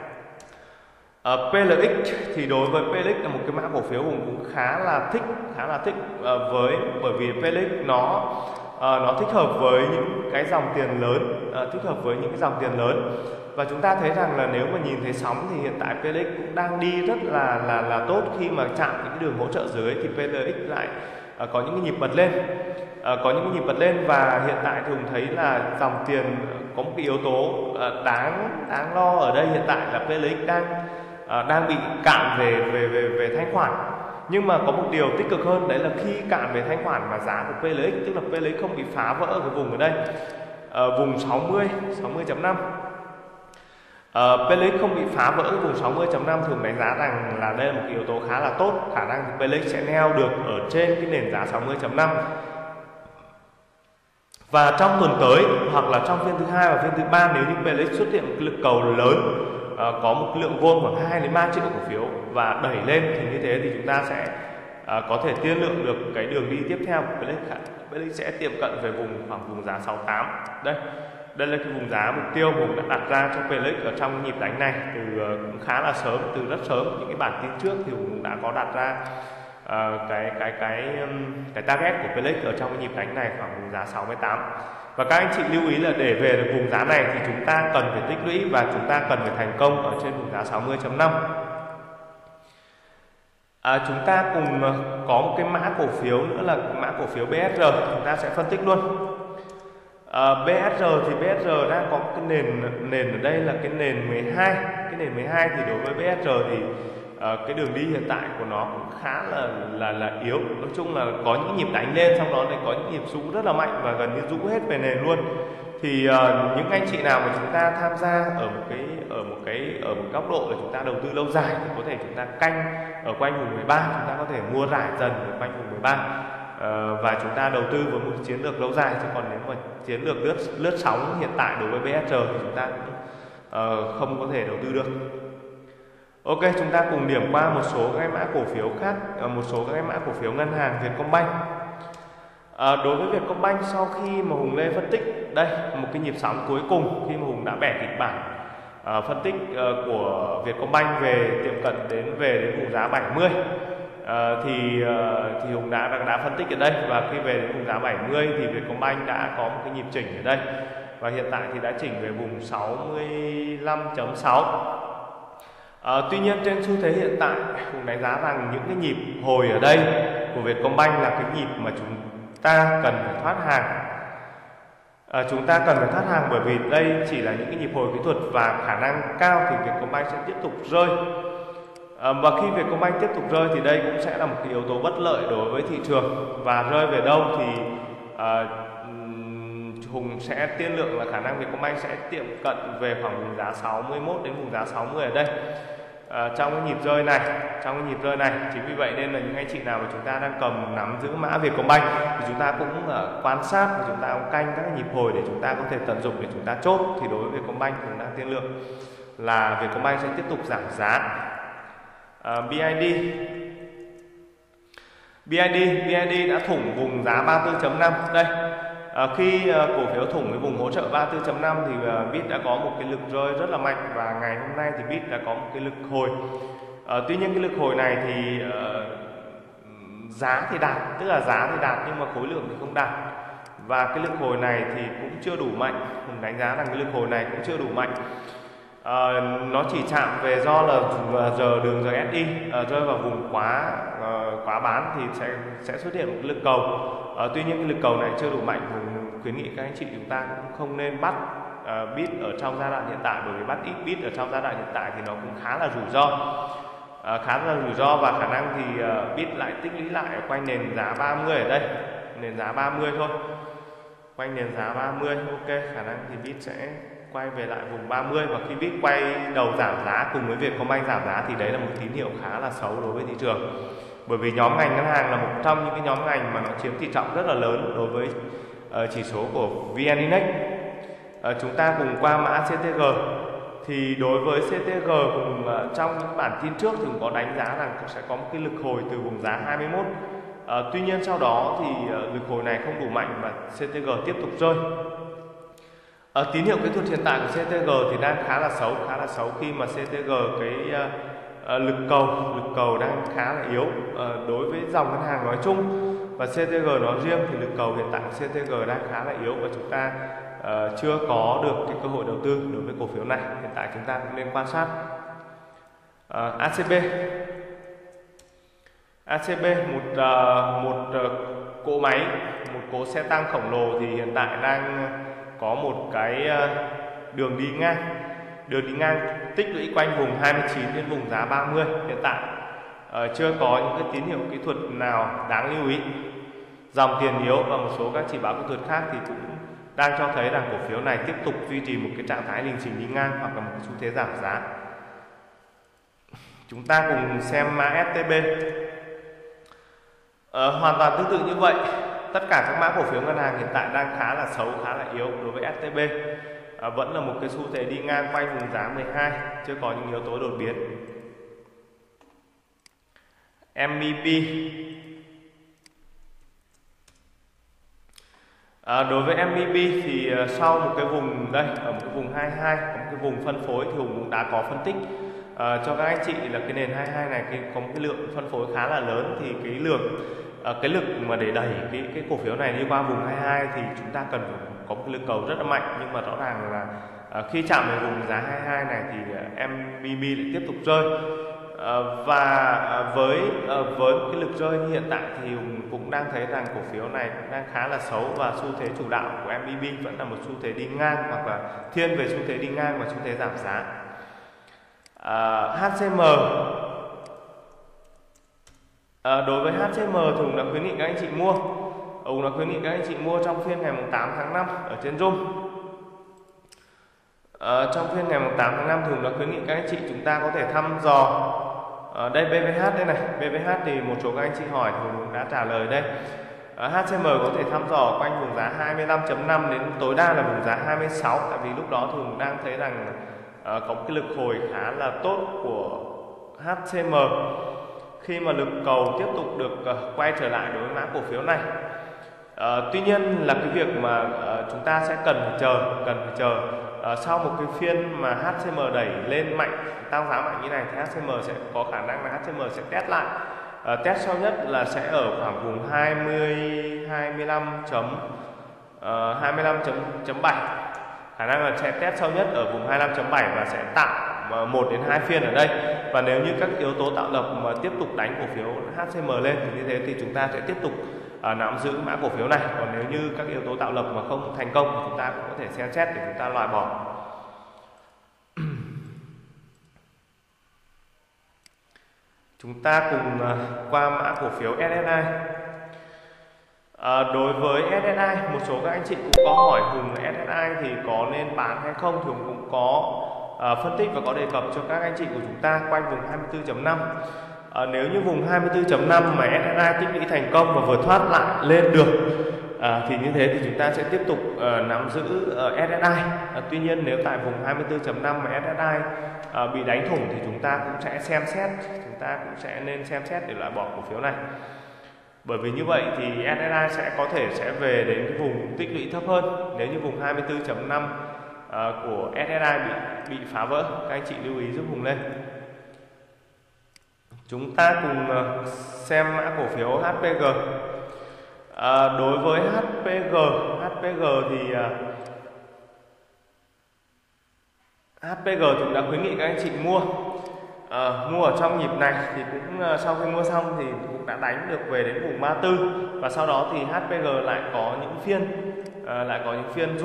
PLX thì đối với PLX là một cái mã cổ phiếu Hùng cũng khá là thích, bởi vì PLX nó thích hợp với những cái dòng tiền lớn, và chúng ta thấy rằng là nếu mà nhìn thấy sóng thì hiện tại PLX cũng đang đi rất là tốt. Khi mà chạm những cái đường hỗ trợ dưới thì PLX lại có những cái nhịp bật lên, và hiện tại thì Hùng thấy là dòng tiền có một cái yếu tố đáng lo ở đây. Hiện tại là PLX đang bị cạn về thanh khoản, nhưng mà có một điều tích cực hơn, đấy là khi cạn về thanh khoản mà giá của PLX, tức là PLX không bị phá vỡ cái vùng ở đây, vùng 60.5. PLX không bị phá vỡ cái vùng 60.5 thường đánh giá rằng là đây là một cái yếu tố khá là tốt, khả năng PLX sẽ neo được ở trên cái nền giá 60.5. Và trong tuần tới hoặc là trong phiên thứ hai và phiên thứ ba, nếu như PLX xuất hiện một cái lực cầu lớn, có một lượng vol khoảng 2 đến 3 triệu cổ phiếu và đẩy lên, thì như thế thì chúng ta sẽ có thể tiên lượng được cái đường đi tiếp theo của PLX sẽ tiệm cận về khoảng vùng giá 68. Đây là cái vùng giá mục tiêu vùng đã đặt ra cho PLX ở trong nhịp đánh này từ cũng khá là sớm, từ rất sớm. Những cái bản tin trước thì cũng đã có đặt ra cái target của PLX ở trong cái nhịp đánh này khoảng vùng giá 68. Và các anh chị lưu ý là để về được vùng giá này thì chúng ta cần phải tích lũy và chúng ta cần phải thành công ở trên vùng giá 60.5. Chúng ta cùng có một cái mã cổ phiếu nữa là mã cổ phiếu BSR, chúng ta sẽ phân tích luôn. BSR thì BSR đang có cái nền ở đây là cái nền 12. Cái nền 12 thì đối với BSR thì cái đường đi hiện tại của nó cũng khá là yếu. Nói chung là có những nhịp đánh lên, xong đó lại có những nhịp rũ rất là mạnh và gần như rũ hết về nền luôn. Thì những anh chị nào mà chúng ta tham gia ở một góc độ là chúng ta đầu tư lâu dài thì có thể chúng ta canh ở quanh vùng 13, chúng ta có thể mua rải dần ở quanh vùng 13. Và chúng ta đầu tư với một chiến lược lâu dài, chứ còn nếu mà chiến lược lướt sóng hiện tại đối với BSR thì chúng ta cũng không có thể đầu tư được. Ok, chúng ta cùng điểm qua một số các mã cổ phiếu khác, một số các mã cổ phiếu ngân hàng Vietcombank. Đối với Vietcombank, sau khi mà Hùng Lê phân tích đây một cái nhịp sóng cuối cùng, khi mà Hùng đã bẻ kịch bản phân tích của Vietcombank về tiệm cận đến vùng giá 70, thì Hùng đã phân tích ở đây, và khi về đến vùng giá 70 thì Vietcombank đã có một cái nhịp chỉnh ở đây, và hiện tại thì đã chỉnh về vùng 65.6. Tuy nhiên trên xu thế hiện tại, Hùng đánh giá rằng những cái nhịp hồi ở đây của Vietcombank là cái nhịp mà chúng ta cần phải thoát hàng. Chúng ta cần phải thoát hàng bởi vì đây chỉ là những cái nhịp hồi kỹ thuật, và khả năng cao thì Vietcombank sẽ tiếp tục rơi. Và khi Vietcombank tiếp tục rơi thì đây cũng sẽ là một cái yếu tố bất lợi đối với thị trường. Và rơi về đâu thì Hùng sẽ tiên lượng là khả năng Vietcombank sẽ tiệm cận về khoảng vùng giá 61 đến vùng giá 60 ở đây. Trong cái nhịp rơi này, chính vì vậy nên là những anh chị nào mà chúng ta đang cầm nắm giữ mã Vietcombank thì chúng ta cũng quan sát và chúng ta cũng canh các nhịp hồi để chúng ta có thể tận dụng để chúng ta chốt. Thì đối với Vietcombank cũng đang tiên lượng là Vietcombank sẽ tiếp tục giảm giá. BID đã thủng vùng giá 34.5 đây. Khi cổ phiếu thủng cái vùng hỗ trợ 34.5 thì BIT đã có một cái lực rơi rất là mạnh, và ngày hôm nay thì BIT đã có một cái lực hồi. Tuy nhiên cái lực hồi này thì giá thì đạt, tức là giá thì đạt nhưng mà khối lượng thì không đạt, và cái lực hồi này thì cũng chưa đủ mạnh. Mình đánh giá rằng cái lực hồi này cũng chưa đủ mạnh. Nó chỉ chạm về do là đường RSI rơi vào vùng quá bán thì sẽ xuất hiện một cái lực cầu. Tuy nhiên cái lực cầu này chưa đủ mạnh. Mình khuyến nghị các anh chị chúng ta cũng không nên bắt bit ở trong giai đoạn hiện tại, bởi vì bắt ít bit ở trong giai đoạn hiện tại thì nó cũng khá là rủi ro, và khả năng thì bit lại tích lũy lại ở quanh nền giá 30 ở đây, nền giá 30 thôi, quanh nền giá 30. Ok, khả năng thì bit sẽ quay về lại vùng 30, và khi bit quay đầu giảm giá cùng với Vietcombank giảm giá thì đấy là một tín hiệu khá là xấu đối với thị trường. Bởi vì nhóm ngành ngân hàng là một trong những cái nhóm ngành mà nó chiếm tỷ trọng rất là lớn đối với chỉ số của VN Index. Chúng ta cùng qua mã CTG. Thì đối với CTG trong những bản tin trước thì cũng có đánh giá rằng sẽ có một cái lực hồi từ vùng giá 21. Tuy nhiên sau đó thì lực hồi này không đủ mạnh và CTG tiếp tục rơi. Tín hiệu kỹ thuật hiện tại của CTG thì đang khá là xấu khi mà CTG lực cầu đang khá là yếu đối với dòng ngân hàng nói chung, và CTG nói riêng thì lực cầu hiện tại của CTG đang khá là yếu, và chúng ta chưa có được cái cơ hội đầu tư đối với cổ phiếu này. Hiện tại chúng ta cũng nên quan sát. ACB một cỗ máy, một cỗ xe tăng khổng lồ thì hiện tại đang có một cái đường đi ngang tích lũy quanh vùng 29 đến vùng giá 30. Hiện tại chưa có những cái tín hiệu kỹ thuật nào đáng lưu ý. Dòng tiền yếu và một số các chỉ báo kỹ thuật khác thì cũng đang cho thấy rằng cổ phiếu này tiếp tục duy trì một cái trạng thái lình trình đi ngang hoặc là một xu thế giảm giá. Chúng ta cùng xem mã STB. Hoàn toàn tương tự như vậy. tất cả các mã cổ phiếu ngân hàng hiện tại đang khá là xấu, khá là yếu. Đối với STB vẫn là một cái xu thế đi ngang quanh vùng giá 12, chưa có những yếu tố đột biến. MBB đối với MBB thì sau một cái vùng đây, ở một cái vùng 22, có một cái vùng phân phối thì Hùng cũng đã có phân tích cho các anh chị là cái nền 22 này có một cái lượng phân phối khá là lớn, thì cái lực mà để đẩy cái cổ phiếu này đi qua vùng 22 thì chúng ta cần phải có một cái lực cầu rất là mạnh. Nhưng mà rõ ràng là khi chạm đến vùng giá 22 này thì MBB lại tiếp tục rơi. Và với cái lực rơi như hiện tại thì Hùng cũng đang thấy rằng cổ phiếu này cũng đang khá là xấu, và xu thế chủ đạo của MBB vẫn là một xu thế đi ngang, hoặc là thiên về xu thế đi ngang và xu thế giảm giá. HCM đối với HCM thì Hùng đã khuyến nghị các anh chị mua. Hùng đã khuyến nghị các anh chị mua trong phiên ngày 8 tháng 5 ở trên Zoom. Trong phiên ngày 8 tháng 5 thì Hùng đã khuyến nghị các anh chị chúng ta có thể thăm dò đây BVH đây này. BVH thì một số các anh chị hỏi thì Hùng đã trả lời đây. HCM có thể thăm dò quanh vùng giá 25.5 đến tối đa là vùng giá 26, tại vì lúc đó thì Hùng đang thấy rằng có một cái lực hồi khá là tốt của HCM khi mà lực cầu tiếp tục được quay trở lại đối với mã cổ phiếu này. Tuy nhiên là cái việc mà chúng ta sẽ cần phải chờ sau một cái phiên mà HCM đẩy lên mạnh, tăng giá mạnh như này thì HCM sẽ có khả năng là HCM sẽ test lại. Test sau nhất là sẽ ở khoảng vùng 25.7, khả năng là sẽ test sâu nhất ở vùng 25.7 và sẽ tạo 1 đến 2 phiên ở đây. Và nếu như các yếu tố tạo lập mà tiếp tục đánh cổ phiếu HCM lên thì như thế thì chúng ta sẽ tiếp tục nắm giữ mã cổ phiếu này. Còn nếu như các yếu tố tạo lập mà không thành công thì chúng ta cũng có thể xem xét để chúng ta loại bỏ. Chúng ta cùng qua mã cổ phiếu SSI. Đối với SSI, một số các anh chị cũng có hỏi Hùng là SSI thì có nên bán hay không, thì Hùng cũng có phân tích và có đề cập cho các anh chị của chúng ta quanh vùng 24.5. Nếu như vùng 24.5 mà SSI tích lũy thành công và vượt thoát lại lên được thì như thế thì chúng ta sẽ tiếp tục nắm giữ SSI. Tuy nhiên nếu tại vùng 24.5 mà SSI bị đánh thủng thì chúng ta cũng sẽ xem xét, chúng ta cũng sẽ nên xem xét để loại bỏ cổ phiếu này. Bởi vì như vậy thì SSI sẽ về đến cái vùng tích lũy thấp hơn. Nếu như vùng 24.5 của SSI bị phá vỡ, các anh chị lưu ý giúp Hùng lên. Chúng ta cùng xem mã cổ phiếu HPG. Đối với HPG thì HPG chúng đã khuyến nghị các anh chị mua ở trong nhịp này, thì cũng sau khi mua xong thì cũng đã đánh được về đến vùng 34, và sau đó thì HPG lại có những phiên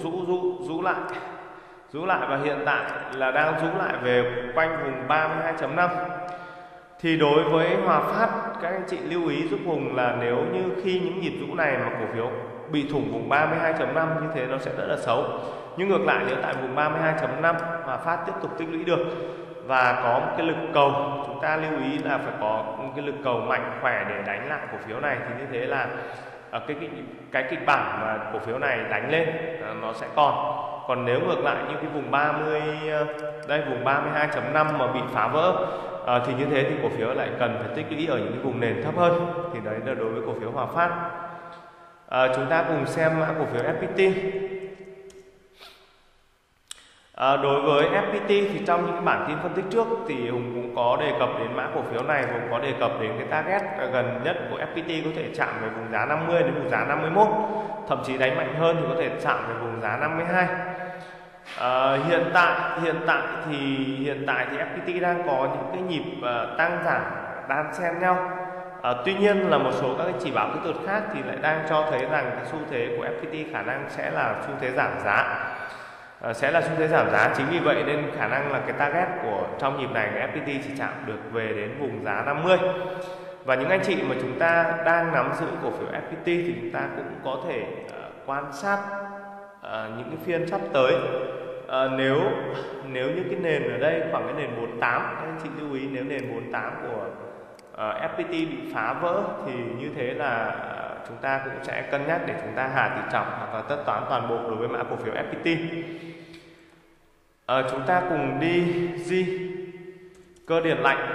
rũ lại và hiện tại là đang rũ lại về quanh vùng 32.5. Thì đối với Hòa Phát, các anh chị lưu ý giúp Hùng là nếu như khi những nhịp rũ này mà cổ phiếu bị thủng vùng 32.5 như thế nó sẽ rất là xấu. Nhưng ngược lại nếu tại vùng 32.5 Hòa Phát tiếp tục tích lũy được và có một cái lực cầu, chúng ta lưu ý là phải có một cái lực cầu mạnh khỏe để đánh lại cổ phiếu này, thì như thế là cái kịch bản mà cổ phiếu này đánh lên nó sẽ còn. Còn nếu ngược lại như cái vùng vùng 32.5 mà bị phá vỡ thì như thế thì cổ phiếu lại cần phải tích lũy ở những cái vùng nền thấp hơn. Thì đấy là đối với cổ phiếu Hòa Phát. Chúng ta cùng xem mã cổ phiếu FPT. Đối với FPT thì trong những cái bản tin phân tích trước thì Hùng cũng có đề cập đến mã cổ phiếu này, Hùng có đề cập đến cái target gần nhất của FPT có thể chạm về vùng giá 50 đến vùng giá 51, thậm chí đánh mạnh hơn thì có thể chạm về vùng giá 52. Hiện tại thì FPT đang có những cái nhịp tăng giảm đan xen nhau. Tuy nhiên là một số các cái chỉ báo kỹ thuật khác thì lại đang cho thấy rằng cái xu thế của FPT khả năng sẽ là xu thế giảm giá. Chính vì vậy nên khả năng là cái target của trong nhịp này cái FPT chỉ chạm được về đến vùng giá 50. Và những anh chị mà chúng ta đang nắm giữ cổ phiếu FPT thì chúng ta cũng có thể quan sát những cái phiên sắp tới. Nếu như cái nền ở đây khoảng cái nền 48, các anh chị lưu ý nếu nền 48 của FPT bị phá vỡ thì như thế là chúng ta cũng sẽ cân nhắc để chúng ta hạ tỷ trọng hoặc là tất toán toàn bộ đối với mã cổ phiếu FPT. Chúng ta cùng đi G, cơ điện lạnh.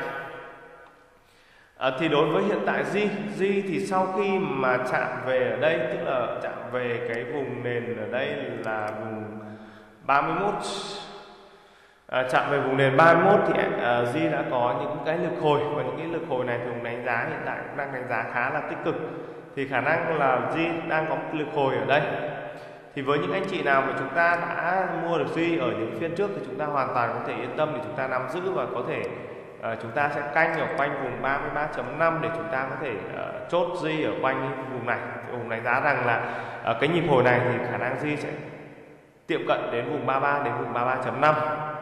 Thì đối với hiện tại G thì sau khi mà chạm về ở đây, tức là chạm về cái vùng nền ở đây là vùng 31, chạm về vùng nền 31 thì G đã có những cái lực hồi, và những cái lực hồi này thường đánh giá hiện tại cũng đang đánh giá khá là tích cực, thì khả năng là G đang có một lực hồi ở đây. Thì với những anh chị nào mà chúng ta đã mua được G ở những phiên trước thì chúng ta hoàn toàn có thể yên tâm để chúng ta nắm giữ, và có thể chúng ta sẽ canh ở quanh vùng 33.5 để chúng ta có thể chốt G ở quanh vùng này. Vùng đánh giá rằng là cái nhịp hồi này thì khả năng G sẽ tiệm cận đến vùng 33 đến vùng 33.5.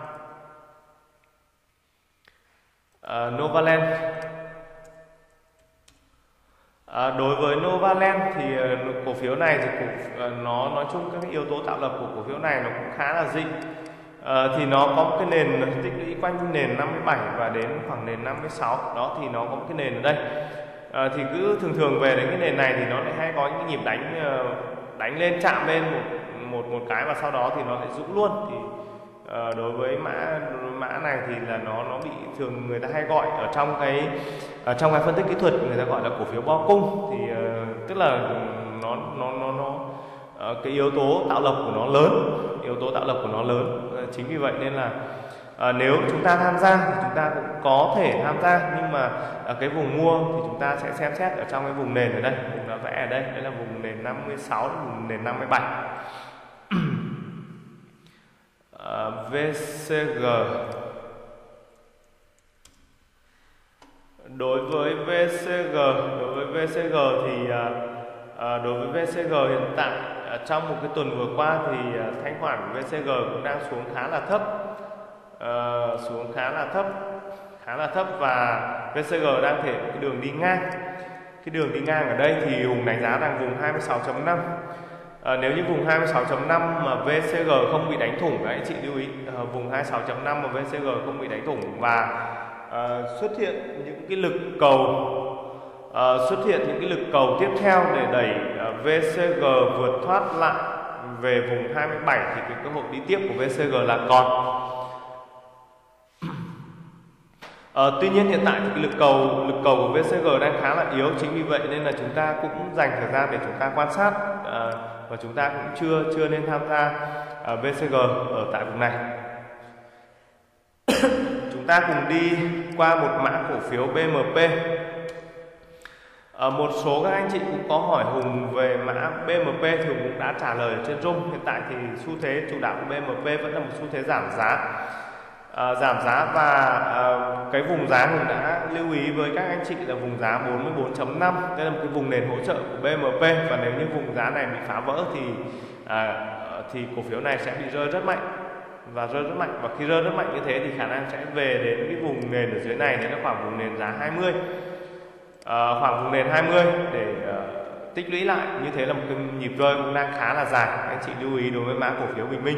Novaland. Đối với Novaland thì cổ phiếu này thì nó nói chung các yếu tố tạo lập của cổ phiếu này nó cũng khá là dị. Thì nó có một cái nền tích lũy quanh nền 57 và đến khoảng nền 56 đó, thì nó có một cái nền ở đây. Thì cứ thường về đến cái nền này thì nó lại hay có những nhịp đánh lên, chạm lên một cái và sau đó thì nó lại rũ luôn. Thì đối với mã này thì là nó bị thường người ta hay gọi ở trong cái phân tích kỹ thuật người ta gọi là cổ phiếu bo cung. Thì tức là nó cái yếu tố tạo lập của nó lớn, chính vì vậy nên là nếu chúng ta tham gia thì chúng ta cũng có thể tham gia, nhưng mà cái vùng mua thì chúng ta sẽ xem xét ở trong cái vùng nền ở đây, vùng đã vẽ ở đây, đấy là vùng nền 56 đến vùng nền 57. VCG. Đối với VCG thì đối với VCG hiện tại trong một cái tuần vừa qua thì thanh khoản của VCG cũng đang xuống khá là thấp, và VCG đang thể cái đường đi ngang. Cái đường đi ngang ở đây thì Hùng đánh giá rằng vùng 26.5. Nếu như vùng 26.5 mà VCG không bị đánh thủng, các anh chị lưu ý, vùng 26.5 mà VCG không bị đánh thủng và xuất hiện những cái lực cầu tiếp theo để đẩy VCG vượt thoát lại về vùng 27 thì cái cơ hội đi tiếp của VCG là còn. Tuy nhiên hiện tại thì cái lực cầu của VCG đang khá là yếu, chính vì vậy nên là chúng ta cũng dành thời gian để chúng ta quan sát, và chúng ta cũng chưa nên tham gia VCG ở tại vùng này. Chúng ta cùng đi qua một mã cổ phiếu BMP. Một số các anh chị cũng có hỏi Hùng về mã BMP thì Hùng cũng đã trả lời ở trên room. Hiện tại thì xu thế chủ đạo của BMP vẫn là một xu thế giảm giá, và cái vùng giá Hùng đã lưu ý với các anh chị là vùng giá 44.5. Đây là một cái vùng nền hỗ trợ của BMP, và nếu như vùng giá này bị phá vỡ thì cổ phiếu này sẽ bị rơi rất mạnh, và khi rơi rất mạnh như thế thì khả năng sẽ về đến cái vùng nền ở dưới này, đấy là khoảng vùng nền giá 20, khoảng vùng nền 20 để tích lũy lại. Như thế là một cái nhịp rơi cũng đang khá là dài, anh chị lưu ý đối với mã cổ phiếu Bình Minh.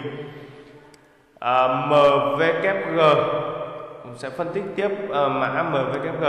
MVKG sẽ phân tích tiếp mã MVKG.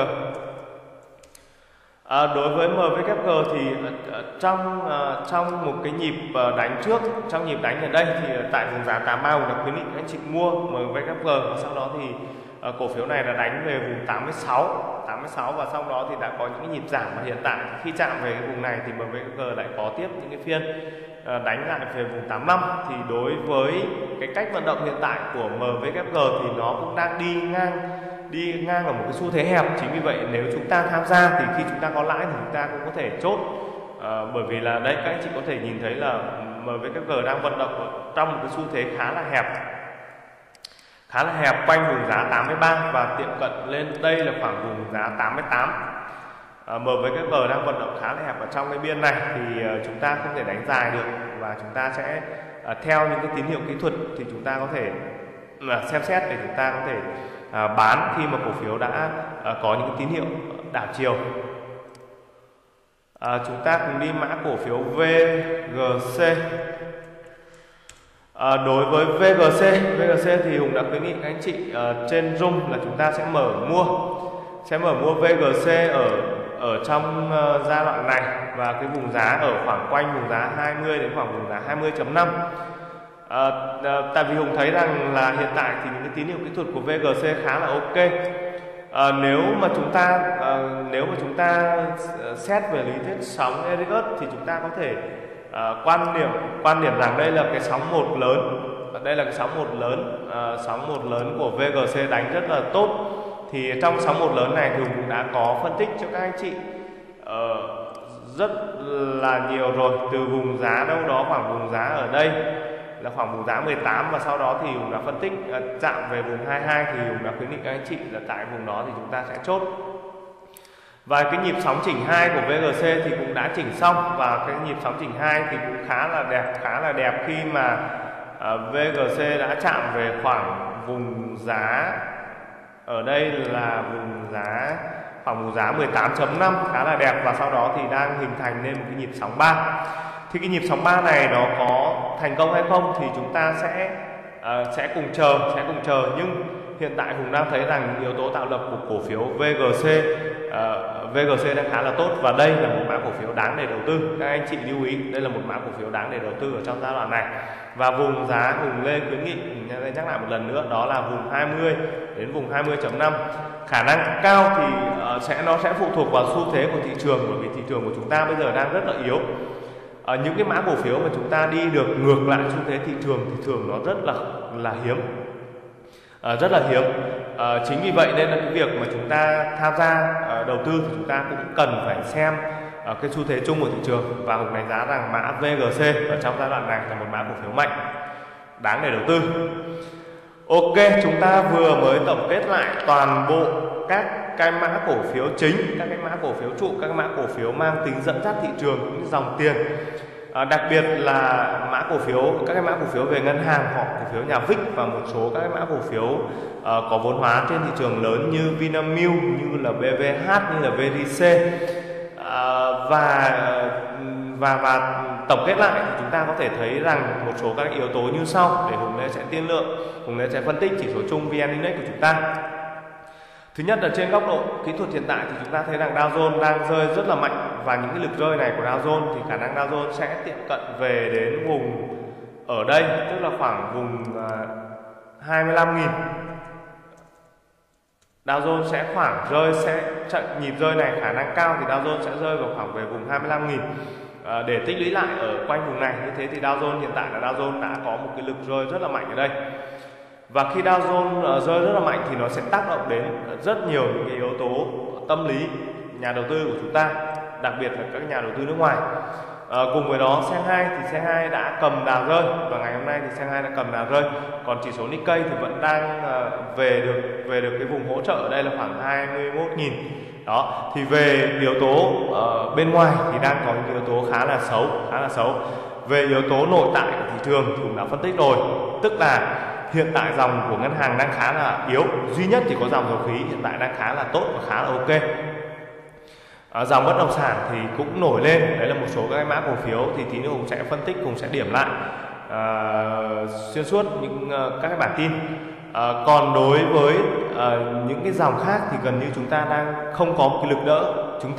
Đối với MVKG thì trong một cái nhịp đánh trước, trong nhịp đánh ở đây thì tại vùng giá 83 Hùng đã khuyến nghị anh chị mua MVKG, và sau đó thì cổ phiếu này đã đánh về vùng 86 và sau đó thì đã có những cái nhịp giảm, và hiện tại khi chạm về cái vùng này thì MVKG lại có tiếp những cái phiên đánh lại về vùng 85. Thì đối với cái cách vận động hiện tại của MVKG thì nó cũng đang đi ngang ở một cái xu thế hẹp, chính vì vậy nếu chúng ta tham gia thì khi chúng ta có lãi thì chúng ta cũng có thể chốt, bởi vì là đây các anh chị có thể nhìn thấy là MVKG đang vận động trong một cái xu thế khá là hẹp quanh vùng giá 83 và tiệm cận lên đây là khoảng vùng giá 88. MVKG đang vận động khá là hẹp ở trong cái biên này thì chúng ta không thể đánh dài được, và chúng ta sẽ theo những cái tín hiệu kỹ thuật thì chúng ta có thể xem xét để chúng ta có thể bán khi mà cổ phiếu đã có những cái tín hiệu đảo chiều. Chúng ta cùng đi mã cổ phiếu VGC. Đối với VGC thì Hùng đã khuyến nghị các anh chị trên room là chúng ta sẽ mở mua VGC ở ở trong giai đoạn này, và cái vùng giá ở khoảng quanh vùng giá 20 đến khoảng vùng giá 20.5. Tại vì Hùng thấy rằng là hiện tại thì những cái tín hiệu kỹ thuật của VGC khá là ok. Nếu mà chúng ta xét về lý thuyết sóng Elliott thì chúng ta có thể quan điểm rằng đây là cái sóng một lớn. Đây là cái sóng một lớn của VGC đánh rất là tốt. Thì trong sóng một lớn này thì Hùng cũng đã có phân tích cho các anh chị rất là nhiều rồi, từ vùng giá đâu đó khoảng vùng giá ở đây là khoảng vùng giá 18, và sau đó thì Hùng đã phân tích chạm về vùng 22 thì Hùng đã khuyến nghị các anh chị là tại vùng đó thì chúng ta sẽ chốt. Và cái nhịp sóng chỉnh 2 của VGC thì cũng đã chỉnh xong, và cái nhịp sóng chỉnh 2 thì cũng khá là đẹp khi mà VGC đã chạm về khoảng vùng giá ở đây là khoảng vùng giá 18.5 khá là đẹp, và sau đó thì đang hình thành nên một cái nhịp sóng 3. Thì cái nhịp sóng 3 này nó có thành công hay không thì chúng ta sẽ cùng chờ, nhưng hiện tại Hùng đang thấy rằng những yếu tố tạo lập của cổ phiếu VGC đang khá là tốt, và đây là một mã cổ phiếu đáng để đầu tư. Các anh chị lưu ý, đây là một mã cổ phiếu đáng để đầu tư ở trong giai đoạn này. Và vùng giá Hùng lên khuyến nghị, nhắc lại một lần nữa, đó là vùng 20 đến vùng 20.5. Khả năng cao thì nó sẽ phụ thuộc vào xu thế của thị trường, bởi vì thị trường của chúng ta bây giờ đang rất là yếu. Những cái mã cổ phiếu mà chúng ta đi được ngược lại xu thế thị trường nó rất là hiếm. Chính vì vậy nên là cái việc mà chúng ta tham gia đầu tư thì chúng ta cũng cần phải xem cái xu thế chung của thị trường, và Hùng đánh giá rằng mã VGC ở trong giai đoạn này là một mã cổ phiếu mạnh, đáng để đầu tư. Ok, chúng ta vừa mới tổng kết lại toàn bộ các cái mã cổ phiếu chính, các cái mã cổ phiếu trụ, các cái mã cổ phiếu mang tính dẫn dắt thị trường cũng như dòng tiền. Đặc biệt là các cái mã cổ phiếu về ngân hàng, hoặc cổ phiếu nhà VIX, và một số các cái mã cổ phiếu có vốn hóa trên thị trường lớn như Vinamilk, như là BVH, như là VDC. Và tổng kết lại thì chúng ta có thể thấy rằng một số các yếu tố như sau để Hùng Lê sẽ tiên lượng, Hùng Lê sẽ phân tích chỉ số chung VN Index của chúng ta. Thứ nhất là trên góc độ kỹ thuật hiện tại thì chúng ta thấy rằng Dow Jones đang rơi rất là mạnh, và những cái lực rơi này của Dow Jones thì khả năng Dow Jones sẽ tiệm cận về đến vùng ở đây, tức là khoảng vùng 25.000. Dow Jones sẽ nhịp rơi này khả năng cao thì Dow Jones sẽ rơi vào khoảng về vùng 25.000 để tích lũy lại ở quanh vùng này. Như thế thì Dow Jones hiện tại là Dow Jones đã có một cái lực rơi rất là mạnh ở đây. Và khi Dow Jones rơi rất là mạnh thì nó sẽ tác động đến rất nhiều những cái yếu tố tâm lý nhà đầu tư của chúng ta, đặc biệt là các nhà đầu tư nước ngoài. Cùng với đó Shanghai thì Shanghai đã cầm đà rơi, và ngày hôm nay thì Shanghai đã cầm đà rơi. Còn chỉ số Nikkei thì vẫn đang về được cái vùng hỗ trợ ở đây là khoảng 21.000. Đó, thì về yếu tố bên ngoài thì đang có những yếu tố khá là xấu. Về yếu tố nội tại của thị trường thì cũng đã phân tích rồi, tức là hiện tại dòng của ngân hàng đang khá là yếu, duy nhất chỉ có dòng dầu khí hiện tại đang khá là tốt và khá là ok. Dòng bất động sản thì cũng nổi lên, đấy là một số các cái mã cổ phiếu thì tí nữa Hùng sẽ phân tích, Hùng sẽ điểm lại xuyên suốt những các cái bản tin. Còn đối với những cái dòng khác thì gần như chúng ta đang không có một cái lực đỡ.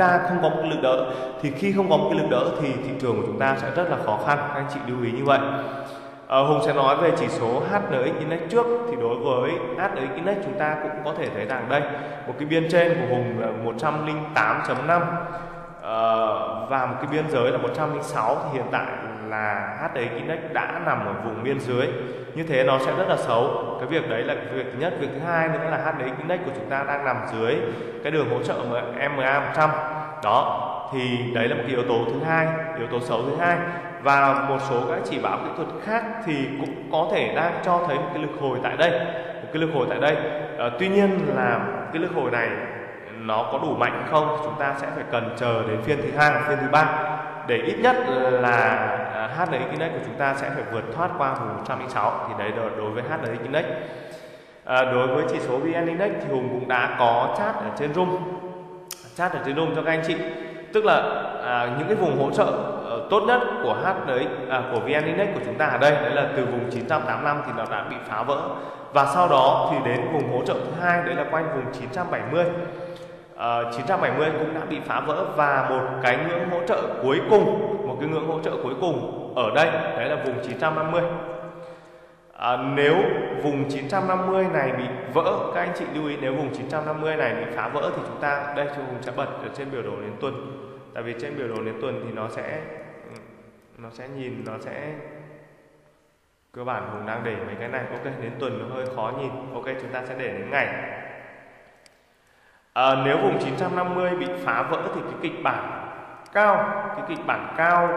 Thì khi không có một cái lực đỡ thì thị trường của chúng ta sẽ rất là khó khăn, các anh chị lưu ý như vậy. Hùng sẽ nói về chỉ số HNX Index trước. Thì đối với HNX Index chúng ta cũng có thể thấy rằng đây, một cái biên trên của Hùng là 108.5 và một cái biên giới là 106, thì hiện tại là HNX Index đã nằm ở vùng biên dưới. Như thế nó sẽ rất là xấu. Cái việc đấy là việc thứ nhất. Việc thứ hai nữa là HNX Index của chúng ta đang nằm dưới cái đường hỗ trợ MA 100. Đó, thì đấy là một cái yếu tố thứ hai, yếu tố xấu thứ hai. Và một số các chỉ báo kỹ thuật khác thì cũng có thể đang cho thấy một cái lực hồi tại đây, tuy nhiên là cái lực hồi này nó có đủ mạnh không thì chúng ta sẽ phải cần chờ đến phiên thứ hai hoặc phiên thứ ba để ít nhất là HNX Index của chúng ta sẽ phải vượt thoát qua vùng 106. Thì đấy là đối với HNX Index. Đối với chỉ số VN Index thì Hùng cũng đã có chat ở trên room cho các anh chị, tức là những cái vùng hỗ trợ tốt nhất của của VN Index của chúng ta ở đây, đấy là từ vùng 985 thì nó đã bị phá vỡ, và sau đó thì đến vùng hỗ trợ thứ hai đấy là quanh vùng 970. 970 cũng đã bị phá vỡ, và một cái ngưỡng hỗ trợ cuối cùng, ở đây đấy là vùng 950. Nếu vùng 950 này bị vỡ, các anh chị lưu ý, nếu vùng 950 này bị phá vỡ thì chúng ta, đây Hùng sẽ bật ở trên biểu đồ nến tuần, tại vì trên biểu đồ nến tuần thì nó sẽ cơ bản Hùng đang để mấy cái này. Ok, nến tuần nó hơi khó nhìn. Ok, chúng ta sẽ để đến ngày. Nếu vùng 950 bị phá vỡ thì cái kịch bản cao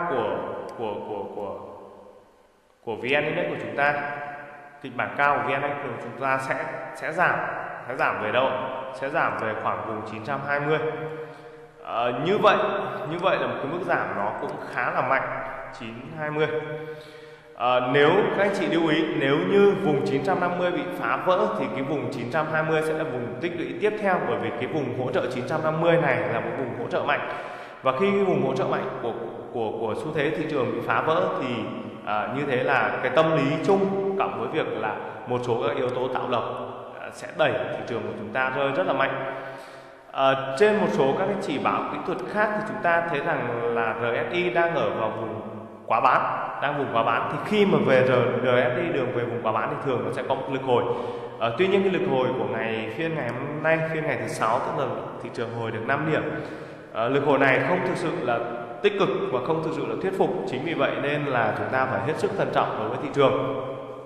của VN Index của chúng ta, kịch bản cao của VN Index của chúng ta sẽ giảm về đâu? Sẽ giảm về khoảng vùng 920. Như vậy là một cái mức giảm nó cũng khá là mạnh, 920. Nếu các anh chị lưu ý, nếu như vùng 950 bị phá vỡ thì cái vùng 920 sẽ là vùng tích lũy tiếp theo, bởi vì cái vùng hỗ trợ 950 này là một vùng hỗ trợ mạnh, và khi cái vùng hỗ trợ mạnh của xu thế thị trường bị phá vỡ thì như thế là cái tâm lý chung cộng với việc là một số các yếu tố tạo lập sẽ đẩy thị trường của chúng ta rơi rất là mạnh. Trên một số các cái chỉ báo kỹ thuật khác thì chúng ta thấy rằng là RSI đang ở vào vùng quá bán, thì khi mà về RSI đường về vùng quá bán thì thường nó sẽ có một lực hồi. Tuy nhiên cái lực hồi của phiên ngày hôm nay, phiên ngày thứ 6, tức là thị trường hồi được 5 điểm. Lực hồi này không thực sự là tích cực và không thực sự là thuyết phục, chính vì vậy nên là chúng ta phải hết sức thận trọng đối với thị trường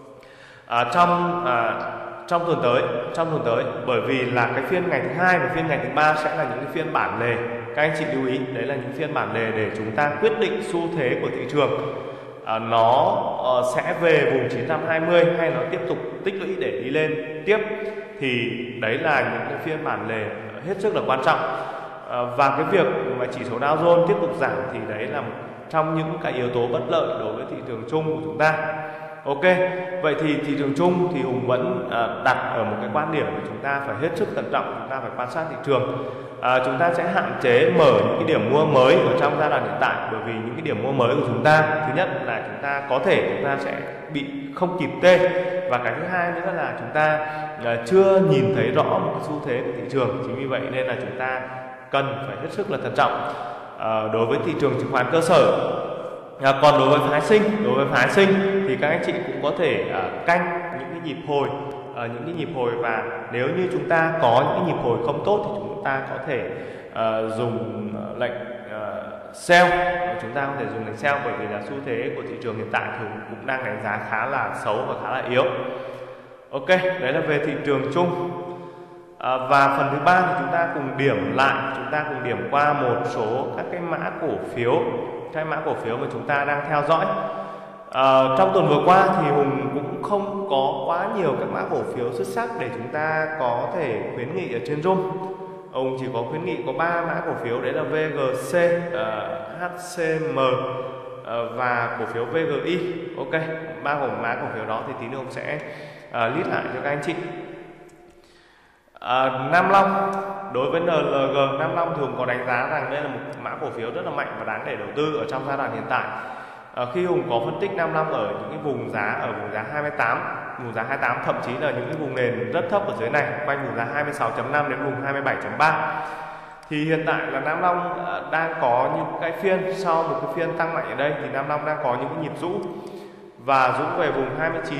trong tuần tới, bởi vì là cái phiên ngày thứ 2 và phiên ngày thứ 3 sẽ là những cái phiên bản lề. Các anh chị lưu ý, đấy là những phiên bản lề để chúng ta quyết định xu thế của thị trường, nó sẽ về vùng 920 hay nó tiếp tục tích lũy để đi lên tiếp, thì đấy là những cái phiên bản lề hết sức là quan trọng. Và cái việc mà chỉ số Dow Jones tiếp tục giảm thì đấy là một trong những cái yếu tố bất lợi đối với thị trường chung của chúng ta. Ok, vậy thì thị trường chung thì Hùng vẫn đặt ở một cái quan điểm là chúng ta phải hết sức cẩn trọng, chúng ta phải quan sát thị trường. Chúng ta sẽ hạn chế mở những cái điểm mua mới ở trong giai đoạn hiện tại, bởi vì những cái điểm mua mới của chúng ta, thứ nhất là chúng ta sẽ bị không kịp T, và cái thứ hai nữa là chúng ta chưa nhìn thấy rõ một cái xu thế của thị trường. Chính vì vậy nên là chúng ta cần phải hết sức là thận trọng đối với thị trường chứng khoán cơ sở. Còn đối với phái sinh thì các anh chị cũng có thể canh những cái nhịp hồi, và nếu như chúng ta có những cái nhịp hồi không tốt thì chúng ta có thể dùng lệnh sell, bởi vì là xu thế của thị trường hiện tại thì cũng đang đánh giá khá là xấu và khá là yếu. Ok, đấy là về thị trường chung. Và phần thứ 3 thì chúng ta cùng điểm qua một số các cái mã cổ phiếu mà chúng ta đang theo dõi. Trong tuần vừa qua thì Hùng cũng không có quá nhiều các mã cổ phiếu xuất sắc để chúng ta có thể khuyến nghị ở trên Zoom. Hùng chỉ có khuyến nghị có 3 mã cổ phiếu, đấy là VGC, HCM và cổ phiếu VGI. Ok, 3 mã cổ phiếu đó thì tí nữa Hùng sẽ list lại cho các anh chị. Nam Long, đối với NLG, Nam Long thường có đánh giá rằng đây là một mã cổ phiếu rất là mạnh và đáng để đầu tư ở trong giai đoạn hiện tại. Khi Hùng có phân tích Nam Long ở những cái vùng giá 28, vùng giá 28, thậm chí là những cái vùng nền rất thấp ở dưới này, quanh vùng giá 26.5 đến vùng 27.3, thì hiện tại là Nam Long đang có những cái phiên, sau một cái phiên tăng mạnh ở đây thì Nam Long đang có những cái nhịp rũ và rũ về vùng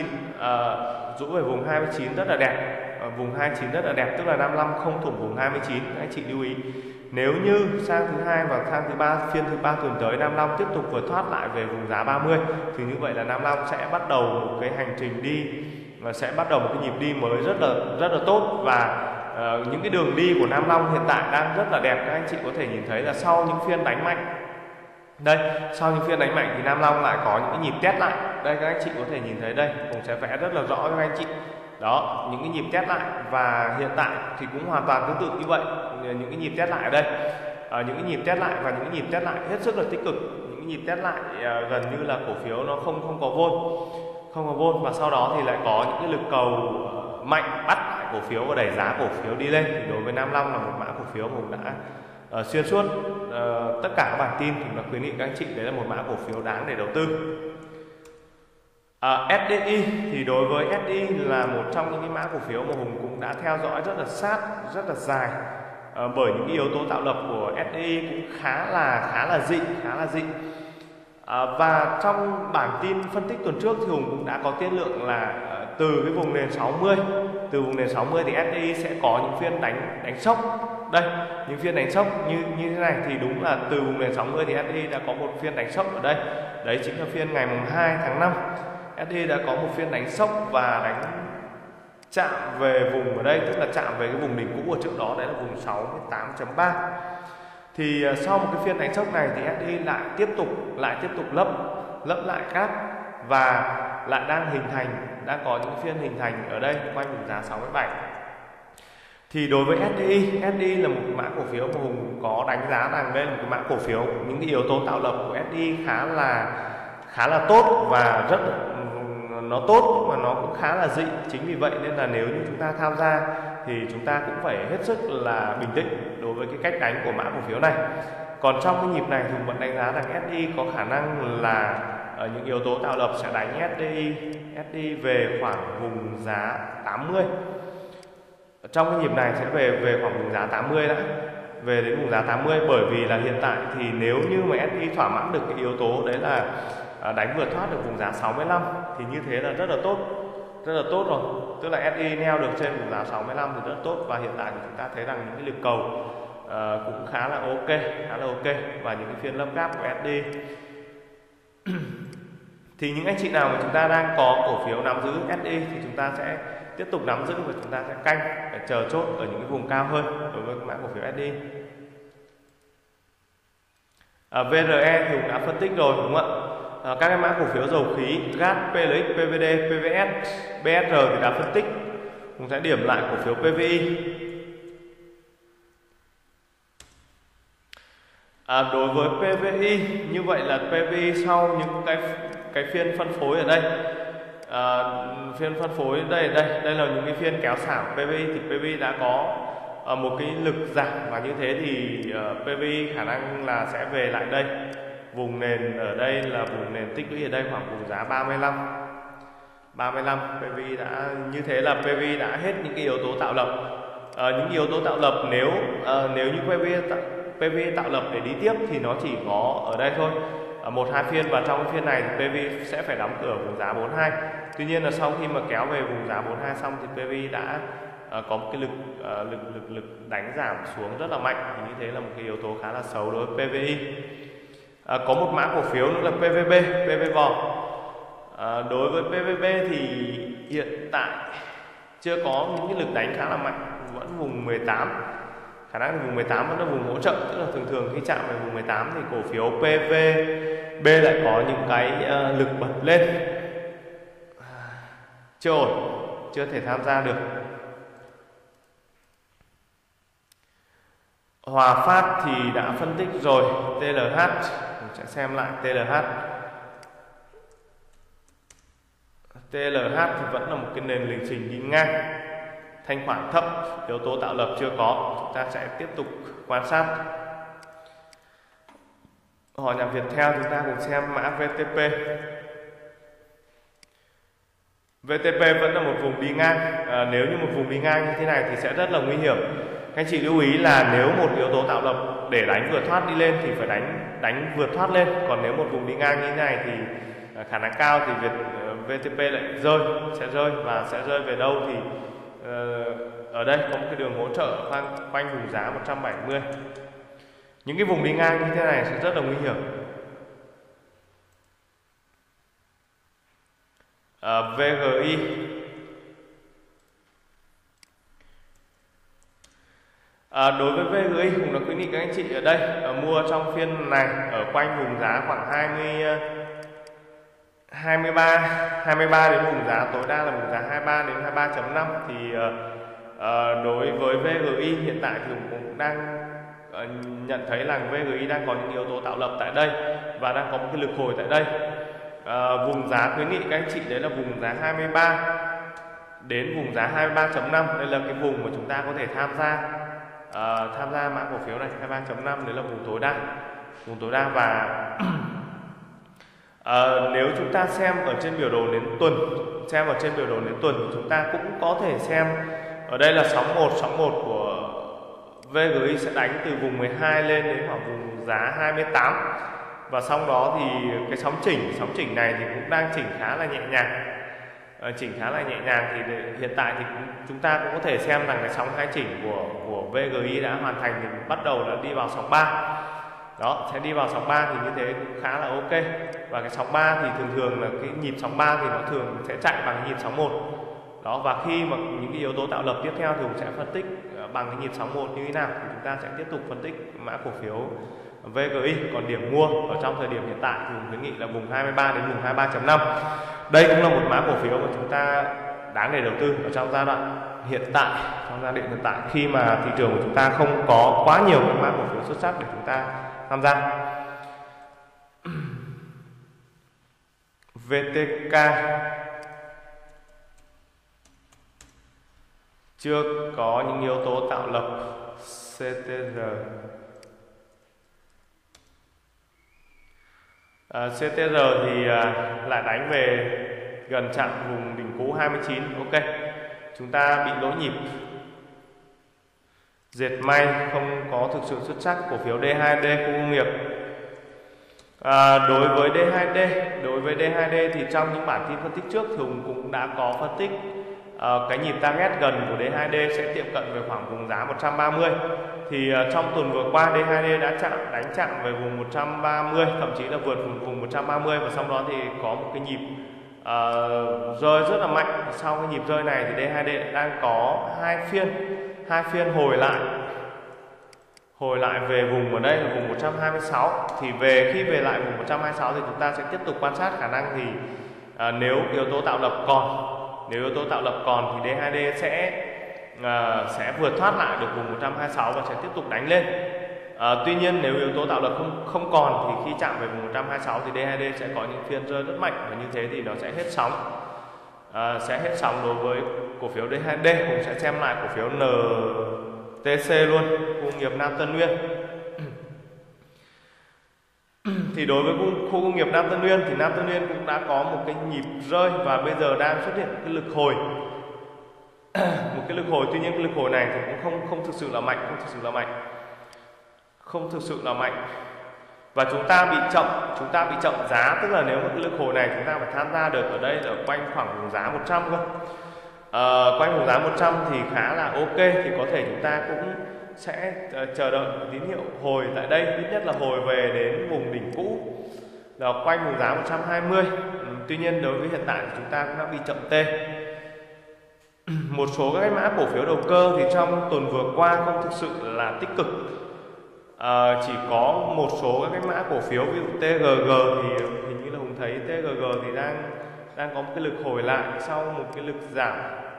29 rất là đẹp. Vùng 29 rất là đẹp, tức là Nam Long không thủng vùng 29. Các anh chị lưu ý, nếu như sang thứ 2 và sang thứ 3, phiên thứ 3 tuần tới Nam Long tiếp tục vượt thoát lại về vùng giá 30 thì như vậy là Nam Long sẽ bắt đầu một cái hành trình đi, và sẽ bắt đầu một cái nhịp đi mới rất là tốt. Và những cái đường đi của Nam Long hiện tại đang rất là đẹp. Các anh chị có thể nhìn thấy là sau những phiên đánh mạnh đây, sau những phiên đánh mạnh thì Nam Long lại có những cái nhịp test lại. Đây các anh chị có thể nhìn thấy đây,ผมsẽ vẽ rất là rõ cho các anh chị. Đó, những cái nhịp test lại, và hiện tại thì cũng hoàn toàn tương tự như vậy. Những cái nhịp test lại ở đây, những cái nhịp test lại và những cái nhịp test lại hết sức là tích cực. Những cái nhịp test lại gần như là cổ phiếu nó không có vôn, và sau đó thì lại có những cái lực cầu mạnh bắt lại cổ phiếu và đẩy giá cổ phiếu đi lên. Thì đối với Nam Long là một mã cổ phiếu mà cũng đã xuyên suốt tất cả các bản tin cũng đã khuyến nghị các anh chị đấy là một mã cổ phiếu đáng để đầu tư. SDI thì đối với SDI là một trong những cái mã cổ phiếu mà Hùng cũng đã theo dõi rất là sát, rất là dài. bởi những yếu tố tạo lập của SDI cũng khá là dị. Và trong bản tin phân tích tuần trước thì Hùng cũng đã có tiên lượng là từ cái vùng nền 60, từ vùng nền 60 thì SDI sẽ có những phiên đánh sốc. Đây, những phiên đánh sốc như thế này thì đúng là từ vùng nền 60 thì SDI đã có một phiên đánh sốc ở đây. Đấy chính là phiên ngày mùng 2 tháng 5. SDI đã có một phiên đánh sốc và đánh chạm về vùng ở đây, tức là chạm về cái vùng đỉnh cũ ở trước đó, đấy là vùng 68.3. Thì sau một cái phiên đánh sốc này thì SDI lại tiếp tục lấp lại cát và lại đang có những phiên hình thành ở đây quanh vùng giá 67. Thì đối với SDI là một mã cổ phiếu mà Hùng có đánh giá rằng đây là một cái mã cổ phiếu những cái yếu tố tạo lập của SDI khá là tốt và nó tốt mà nó cũng khá là dị. Chính vì vậy nên là nếu như chúng ta tham gia thì chúng ta cũng phải hết sức là bình tĩnh đối với cái cách đánh của mã cổ phiếu này. Còn trong cái nhịp này thì vẫn đánh giá rằng SDI có khả năng là những yếu tố tạo lập sẽ đánh SDI về khoảng vùng giá 80. Trong cái nhịp này sẽ về khoảng vùng giá 80 đã, về đến vùng giá 80, bởi vì là hiện tại thì nếu như mà SDI thỏa mãn được cái yếu tố đấy là đánh vượt thoát được vùng giá 65 thì như thế là rất là tốt rồi. Tức là SDI neo được trên vùng giá 65 thì rất tốt, và hiện tại thì chúng ta thấy rằng những cái lực cầu cũng khá là ok và những cái phiên lấp gáp của SDI. Thì những anh chị nào mà chúng ta đang có cổ phiếu nắm giữ SDI thì chúng ta sẽ tiếp tục nắm giữ và chúng ta sẽ canh để chờ chốt ở những cái vùng cao hơn đối với mã cổ phiếu SDI. VRE thì cũng đã phân tích rồi đúng không ạ? Các cái mã cổ phiếu dầu khí GAT, PLX, PVD, PVS, BSR thì đã phân tích. Cũng sẽ điểm lại cổ phiếu PVI. Đối với PVI như vậy là PVI sau những cái phiên phân phối ở đây, phiên phân phối đây là những cái phiên kéo xảo PVI, thì PVI đã có một cái lực giảm, và như thế thì PVI khả năng là sẽ về lại đây. Vùng nền ở đây là vùng nền tích lũy ở đây khoảng vùng giá 35. PVI đã như thế là PVI đã hết những cái yếu tố tạo lập. Những yếu tố tạo lập nếu như PVI tạo lập để đi tiếp thì nó chỉ có ở đây thôi, 1-2 phiên, và trong phiên này thì PVI sẽ phải đóng cửa vùng giá 42. Tuy nhiên là sau khi mà kéo về vùng giá 42 xong thì PVI đã có một cái lực đánh giảm xuống rất là mạnh, thì như thế là một cái yếu tố khá là xấu đối với PVI. Có một mã cổ phiếu nữa là PVB. Đối với PVB thì hiện tại chưa có những cái lực đánh khá là mạnh, vẫn vùng 18, khả năng vùng 18 vẫn là vùng hỗ trợ, tức là thường khi chạm về vùng 18 thì cổ phiếu PVB lại có những cái lực bật lên, chưa ổn, chưa thể tham gia được. Hòa Phát thì đã phân tích rồi. TLH mình sẽ xem lại TLH thì vẫn là một cái nền lịch trình đi ngang, thanh khoản thấp, yếu tố tạo lập chưa có, chúng ta sẽ tiếp tục quan sát. Họ nhà Viettel chúng ta cùng xem mã VTP. VTP vẫn là một vùng đi ngang. Nếu như một vùng đi ngang như thế này thì sẽ rất là nguy hiểm. Các anh chị lưu ý là nếu một yếu tố tạo lập để đánh vượt thoát đi lên thì phải đánh vượt thoát lên, còn nếu một vùng đi ngang như thế này thì khả năng cao thì VTP lại sẽ rơi và sẽ rơi về đâu thì ở đây có một cái đường hỗ trợ quanh vùng giá 170. Những cái vùng đi ngang như thế này sẽ rất là nguy hiểm. VGI đối với VGI cũng là khuyến nghị các anh chị ở đây mua trong phiên này ở quanh vùng giá khoảng 23 đến vùng giá tối đa là vùng giá 23 đến 23.5. Thì đối với VGI hiện tại thì cũng đang nhận thấy là VGI đang có những yếu tố tạo lập tại đây và đang có một cái lực hồi tại đây. Vùng giá khuyến nghị các anh chị đấy là vùng giá 23 đến vùng giá 23.5. Đây là cái vùng mà chúng ta có thể tham gia mã cổ phiếu này. 23.5 đấy là vùng tối đa và nếu chúng ta xem ở trên biểu đồ nến tuần, thì chúng ta cũng có thể xem ở đây là sóng 1 của VGI sẽ đánh từ vùng 12 lên đến khoảng vùng giá 28, và sau đó thì cái sóng chỉnh này thì cũng đang chỉnh khá là nhẹ nhàng. Chỉnh khá là nhẹ nhàng thì hiện tại thì chúng ta cũng có thể xem rằng cái sóng hai chỉnh của VGI đã hoàn thành, thì bắt đầu là đi vào sóng 3. Đó, sẽ đi vào sóng 3 thì như thế cũng khá là ok. Và cái sóng 3 thì thường là cái nhịp sóng 3 thì nó thường sẽ chạy bằng cái nhịp sóng 1. Đó, và khi mà những cái yếu tố tạo lập tiếp theo thì cũng sẽ phân tích bằng cái nhịp sóng 1 như thế nào, thì chúng ta sẽ tiếp tục phân tích mã cổ phiếu VGI. Còn điểm mua ở trong thời điểm hiện tại thì khuyến nghị là vùng 23 đến vùng 23.5. Đây cũng là một mã cổ phiếu mà chúng ta đáng để đầu tư ở trong giai đoạn hiện tại, khi mà thị trường của chúng ta không có quá nhiều các mã cổ phiếu xuất sắc để chúng ta tham gia. VTK chưa có những yếu tố tạo lập. CTR CTR thì lại đánh về gần chặn vùng đỉnh cũ 29. Ok, chúng ta bị lỗi nhịp. Dệt may không có thực sự xuất sắc. Cổ phiếu D2D khu công nghiệp. Đối với D2D thì trong những bản tin phân tích trước thì cũng đã có phân tích cái nhịp target gần của D2D sẽ tiệm cận về khoảng vùng giá 130. Thì trong tuần vừa qua D2D đã đánh chặn về vùng 130, thậm chí là vượt vùng 130, và sau đó thì có một cái nhịp rơi rất là mạnh. Sau cái nhịp rơi này thì D2D đang có hai phiên hồi lại về vùng ở đây là vùng 126. Thì khi về lại vùng 126 thì chúng ta sẽ tiếp tục quan sát khả năng thì nếu yếu tố tạo lập còn thì D2D sẽ vượt thoát lại được vùng 126 và sẽ tiếp tục đánh lên. Tuy nhiên nếu yếu tố tạo lập không còn thì khi chạm về vùng 126 thì D2D sẽ có những phiên rơi rất mạnh, và như thế thì nó sẽ hết sóng đối với cổ phiếu D2D. Cũng sẽ xem lại cổ phiếu NTC luôn, khu công nghiệp Nam Tân Uyên. Thì đối với khu công nghiệp Nam Tân Uyên thì Nam Tân Uyên cũng đã có một cái nhịp rơi và bây giờ đang xuất hiện cái lực hồi. Tuy nhiên cái lực hồi này thì cũng không thực sự là mạnh. Và chúng ta bị chậm giá, tức là nếu mà cái lực hồi này chúng ta phải tham gia được ở đây là quanh khoảng vùng giá 100 cơ. Quanh vùng giá 100 thì khá là ok, thì có thể chúng ta cũng sẽ chờ đợi tín hiệu hồi tại đây, ít nhất là hồi về đến vùng đỉnh cũ là quanh vùng giá 120. Tuy nhiên đối với hiện tại thì chúng ta cũng đã bị chậm T. Một số các mã cổ phiếu đầu cơ thì trong tuần vừa qua không thực sự là tích cực. Chỉ có một số các mã cổ phiếu ví dụ TGG thì hình như là Hùng thấy TGG thì đang có một cái lực hồi lại sau một cái lực giảm.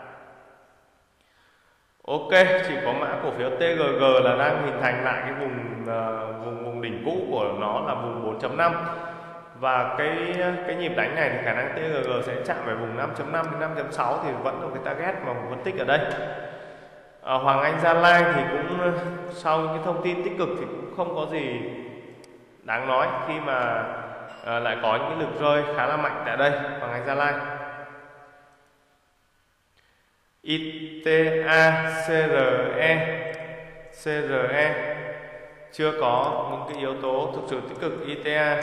Ok, chỉ có mã cổ phiếu TGG là đang hình thành lại cái vùng đỉnh cũ của nó là vùng 4.5. Và cái nhịp đánh này thì khả năng TGG sẽ chạm về vùng 5.5 đến 5.6 thì vẫn là cái target mà mình phân tích ở đây. Hoàng Anh Gia Lai thì cũng sau những cái thông tin tích cực thì cũng không có gì đáng nói khi mà lại có những cái lực rơi khá là mạnh tại đây. Hoàng Anh Gia Lai, ITA, CRE chưa có những cái yếu tố thực sự tích cực. ITA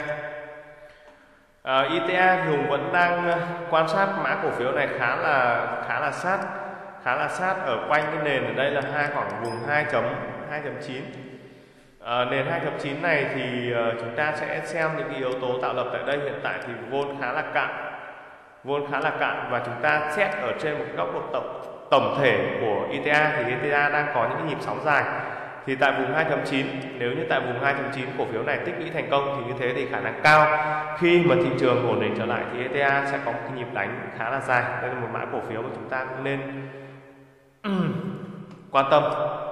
thì Hùng vẫn đang quan sát mã cổ phiếu này khá là sát ở quanh cái nền ở đây là khoảng vùng 2.9. Nền 2.9 này thì chúng ta sẽ xem những cái yếu tố tạo lập tại đây. Hiện tại thì vôn khá là cạn và chúng ta xét ở trên một góc độ tổng thể của ITA thì ITA đang có những cái nhịp sóng dài. Thì tại vùng 2.9, nếu như tại vùng 2.9 cổ phiếu này tích lũy thành công thì như thế thì khả năng cao khi mà thị trường ổn định trở lại thì ETA sẽ có một cái nhịp đánh khá là dài. Đây là một mã cổ phiếu mà chúng ta cũng nên quan tâm.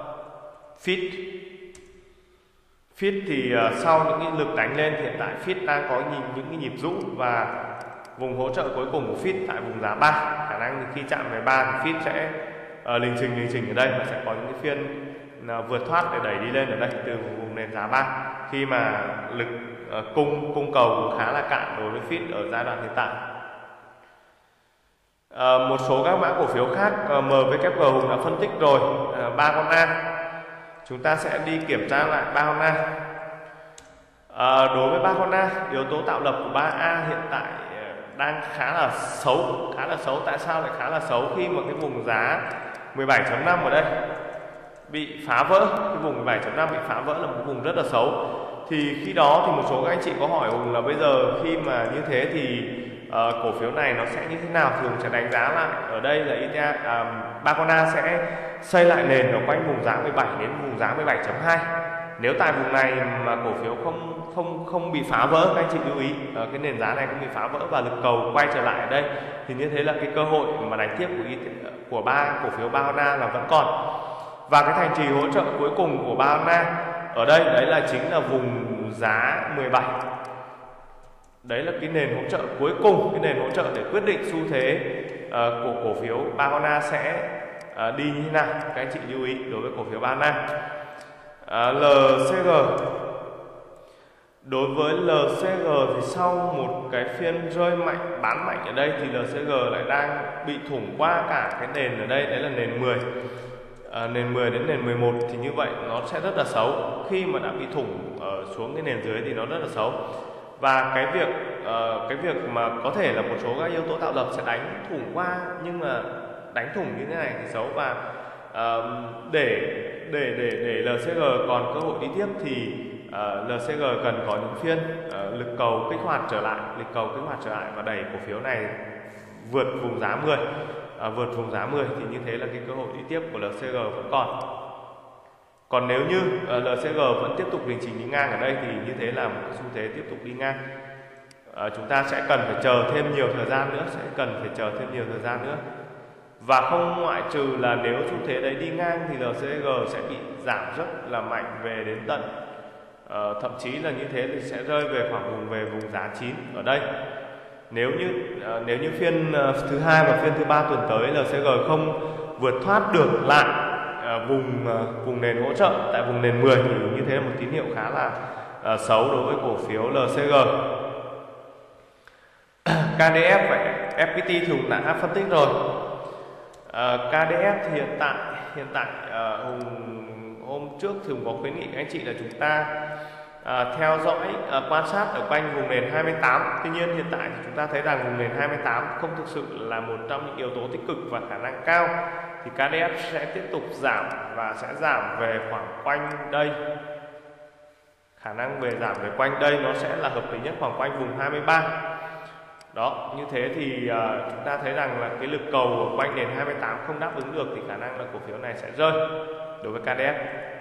Fit thì sau những cái lực đánh lên thì hiện tại Fit đang có những cái nhịp rũ và vùng hỗ trợ cuối cùng của Fit tại vùng giá 3. Khả năng khi chạm về 3 thì Fit sẽ lình trình ở đây và sẽ có những cái phiên vượt thoát để đẩy đi lên ở đây từ vùng nền giá 3 khi mà lực cung cầu cũng khá là cạn đối với Fit ở giai đoạn hiện tại. Một số các mã cổ phiếu khác, MWG Hùng đã phân tích rồi. 3 con A chúng ta sẽ đi kiểm tra lại Bahona. Đối với Bahona, yếu tố tạo lập của 3A hiện tại đang khá là xấu. Tại sao lại khá là xấu? Khi mà cái vùng giá 17.5 ở đây bị phá vỡ, cái vùng 17.5 bị phá vỡ là một vùng rất là xấu. Thì khi đó thì một số các anh chị có hỏi Hùng là bây giờ khi mà như thế thì cổ phiếu này nó sẽ như thế nào? Thường sẽ đánh giá lại ở đây là Bahona sẽ xây lại nền ở quanh vùng giá 17 đến vùng giá 17.2. Nếu tại vùng này mà cổ phiếu không bị phá vỡ, các anh chị lưu ý cái nền giá này không bị phá vỡ và lực cầu quay trở lại ở đây, thì như thế là cái cơ hội mà đánh tiếp của cổ phiếu Bahona là vẫn còn. Và cái thành trì hỗ trợ cuối cùng của Bahona ở đây đấy là chính là vùng giá 17. Đấy là cái nền hỗ trợ cuối cùng, cái nền hỗ trợ để quyết định xu thế của cổ phiếu Bahona sẽ đi như thế nào. Các anh chị lưu ý đối với cổ phiếu Bahona. LCG, đối với LCG thì sau một cái phiên rơi mạnh, bán mạnh ở đây thì LCG lại đang bị thủng qua cả cái nền ở đây, đấy là nền 10. Nền 10 đến nền 11 thì như vậy nó sẽ rất là xấu. Khi mà đã bị thủng xuống cái nền dưới thì nó rất là xấu. Và cái việc mà có thể là một số các yếu tố tạo lập sẽ đánh thủng qua, nhưng mà đánh thủng như thế này thì xấu. Và để LCG còn cơ hội đi tiếp thì LCG cần có những phiên lực cầu kích hoạt trở lại, và đẩy cổ phiếu này vượt vùng giá 10. Vượt vùng giá 10 thì như thế là cái cơ hội đi tiếp của LCG vẫn còn. Còn nếu như LCG vẫn tiếp tục đình chỉ đi ngang ở đây thì như thế là một cái xu thế tiếp tục đi ngang. Chúng ta sẽ cần phải chờ thêm nhiều thời gian nữa, và không ngoại trừ là nếu xu thế đấy đi ngang thì LCG sẽ bị giảm rất là mạnh về đến tận thậm chí là như thế thì sẽ rơi về khoảng vùng giá 9 ở đây. Nếu như phiên thứ hai và phiên thứ ba tuần tới LCG không vượt thoát được lại vùng nền hỗ trợ tại vùng nền 10 thì như thế là một tín hiệu khá là xấu đối với cổ phiếu LCG. KDF và FPT thì Hùng đã phân tích rồi. KDF thì hiện tại hôm trước Hùng có khuyến nghị các anh chị là chúng ta theo dõi, quan sát ở quanh vùng nền 28. Tuy nhiên hiện tại thì chúng ta thấy rằng vùng nền 28 không thực sự là một trong những yếu tố tích cực, và khả năng cao thì KDF sẽ tiếp tục giảm và sẽ giảm về khoảng quanh đây. Khả năng giảm về quanh đây nó sẽ là hợp lý nhất khoảng quanh vùng 23. Đó, như thế thì chúng ta thấy rằng là cái lực cầu ở quanh nền 28 không đáp ứng được thì khả năng là cổ phiếu này sẽ rơi đối với KDF.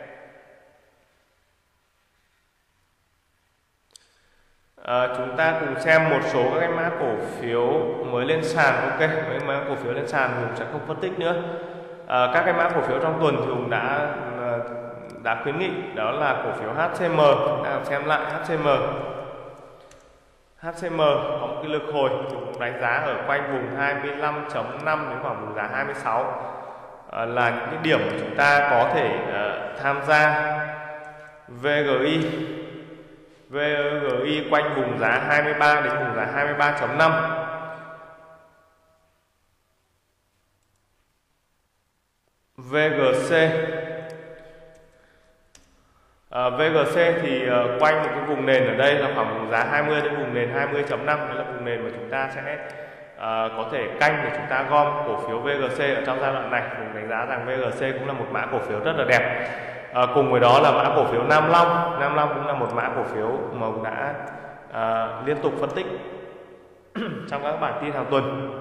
Chúng ta cùng xem một số các cái mã cổ phiếu mới lên sàn. Ok, mấy mã cổ phiếu lên sàn Hùng sẽ không phân tích nữa. Các cái mã cổ phiếu trong tuần thì Hùng đã khuyến nghị đó là cổ phiếu HCM. Chúng ta xem lại HCM. HCM có một cái lực hồi Hùng đánh giá ở quanh vùng 25.5 đến khoảng vùng giá 26 là những cái điểm mà chúng ta có thể tham gia. VGI quanh vùng giá 23 đến vùng giá 23.5. VGC thì quanh một cái vùng nền ở đây là khoảng vùng giá 20 đến vùng nền 20.5. Đấy là vùng nền mà chúng ta sẽ có thể canh để chúng ta gom cổ phiếu VGC ở trong giai đoạn này. Mình đánh giá rằng VGC cũng là một mã cổ phiếu rất là đẹp. Cùng với đó là mã cổ phiếu Nam Long. Nam Long cũng là một mã cổ phiếu mà ông đã liên tục phân tích trong các bản tin hàng tuần.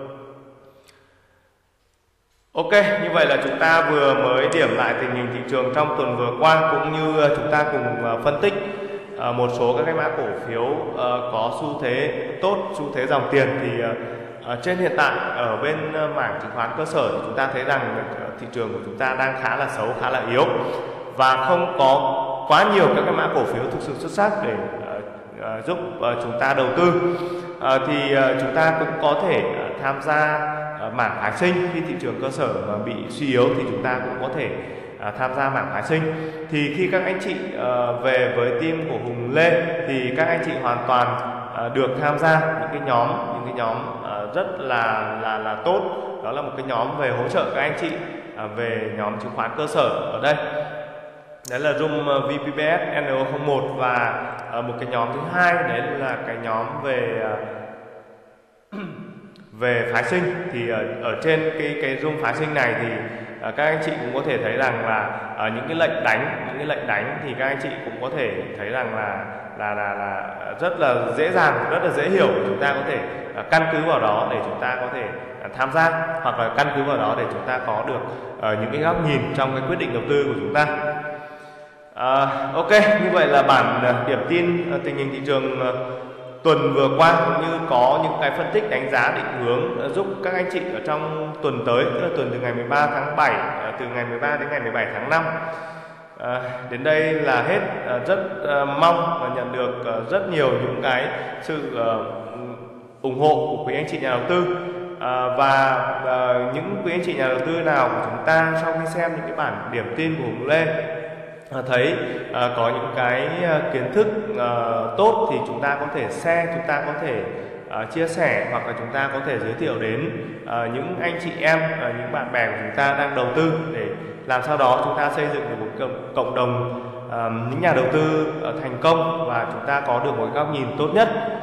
Ok, như vậy là chúng ta vừa mới điểm lại tình hình thị trường trong tuần vừa qua, cũng như chúng ta cùng phân tích một số các cái mã cổ phiếu có xu thế tốt, xu thế dòng tiền. Thì trên hiện tại ở bên mảng chứng khoán cơ sở thì chúng ta thấy rằng thị trường của chúng ta đang khá là xấu, khá là yếu, và không có quá nhiều các cái mã cổ phiếu thực sự xuất sắc để giúp chúng ta đầu tư. Thì chúng ta cũng có thể tham gia mảng phái sinh. Khi thị trường cơ sở mà bị suy yếu thì chúng ta cũng có thể tham gia mảng phái sinh. Thì khi các anh chị về với team của Hùng Lê thì các anh chị hoàn toàn được tham gia những cái nhóm rất là tốt. Đó là một cái nhóm về hỗ trợ các anh chị về nhóm chứng khoán cơ sở ở đây. Đấy là room VPBS NO01, và một cái nhóm thứ hai đấy là cái nhóm về phái sinh. Thì ở trên cái room phái sinh này thì các anh chị cũng có thể thấy rằng là những cái lệnh đánh thì các anh chị cũng có thể thấy rằng là rất là dễ dàng, rất là dễ hiểu, chúng ta có thể căn cứ vào đó để chúng ta có thể tham gia, hoặc là căn cứ vào đó để chúng ta có được những cái góc nhìn trong cái quyết định đầu tư của chúng ta. Ok, như vậy là bản điểm tin tình hình thị trường tuần vừa qua, cũng như có những cái phân tích đánh giá định hướng giúp các anh chị ở trong tuần tới, tức là tuần từ ngày 13 tháng 7, từ ngày 13 đến ngày 17 tháng 5. Đến đây là hết. Rất mong và nhận được rất nhiều những cái sự ủng hộ của quý anh chị nhà đầu tư, và những quý anh chị nhà đầu tư nào của chúng ta sau khi xem những cái bản điểm tin của Hùng Lê thấy có những cái kiến thức tốt thì chúng ta có thể share, chúng ta có thể chia sẻ, hoặc là chúng ta có thể giới thiệu đến những anh chị em, những bạn bè của chúng ta đang đầu tư, để làm sao đó chúng ta xây dựng được một cộng đồng những nhà đầu tư thành công, và chúng ta có được một góc nhìn tốt nhất.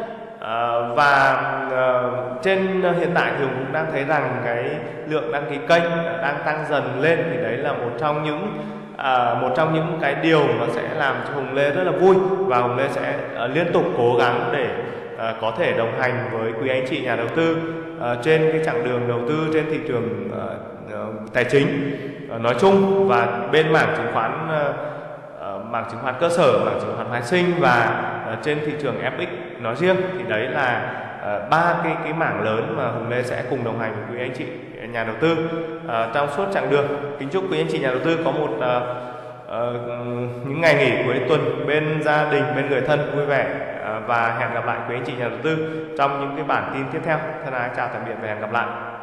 Và trên hiện tại thì cũng đang thấy rằng cái lượng đăng ký kênh đang tăng dần lên, thì đấy là một trong những cái điều mà sẽ làm cho Hùng Lê rất là vui, và Hùng Lê sẽ liên tục cố gắng để có thể đồng hành với quý anh chị nhà đầu tư trên cái chặng đường đầu tư trên thị trường tài chính nói chung, và bên mảng chứng khoán cơ sở, mảng chứng khoán phái sinh, và trên thị trường FX nói riêng. Thì đấy là ba cái mảng lớn mà Hùng Lê sẽ cùng đồng hành với quý anh chị nhà đầu tư trong suốt chặng đường. Kính chúc quý anh chị nhà đầu tư có một những ngày nghỉ cuối tuần bên gia đình, bên người thân vui vẻ, và hẹn gặp lại quý anh chị nhà đầu tư trong những cái bản tin tiếp theo. Thân ái chào tạm biệt và hẹn gặp lại.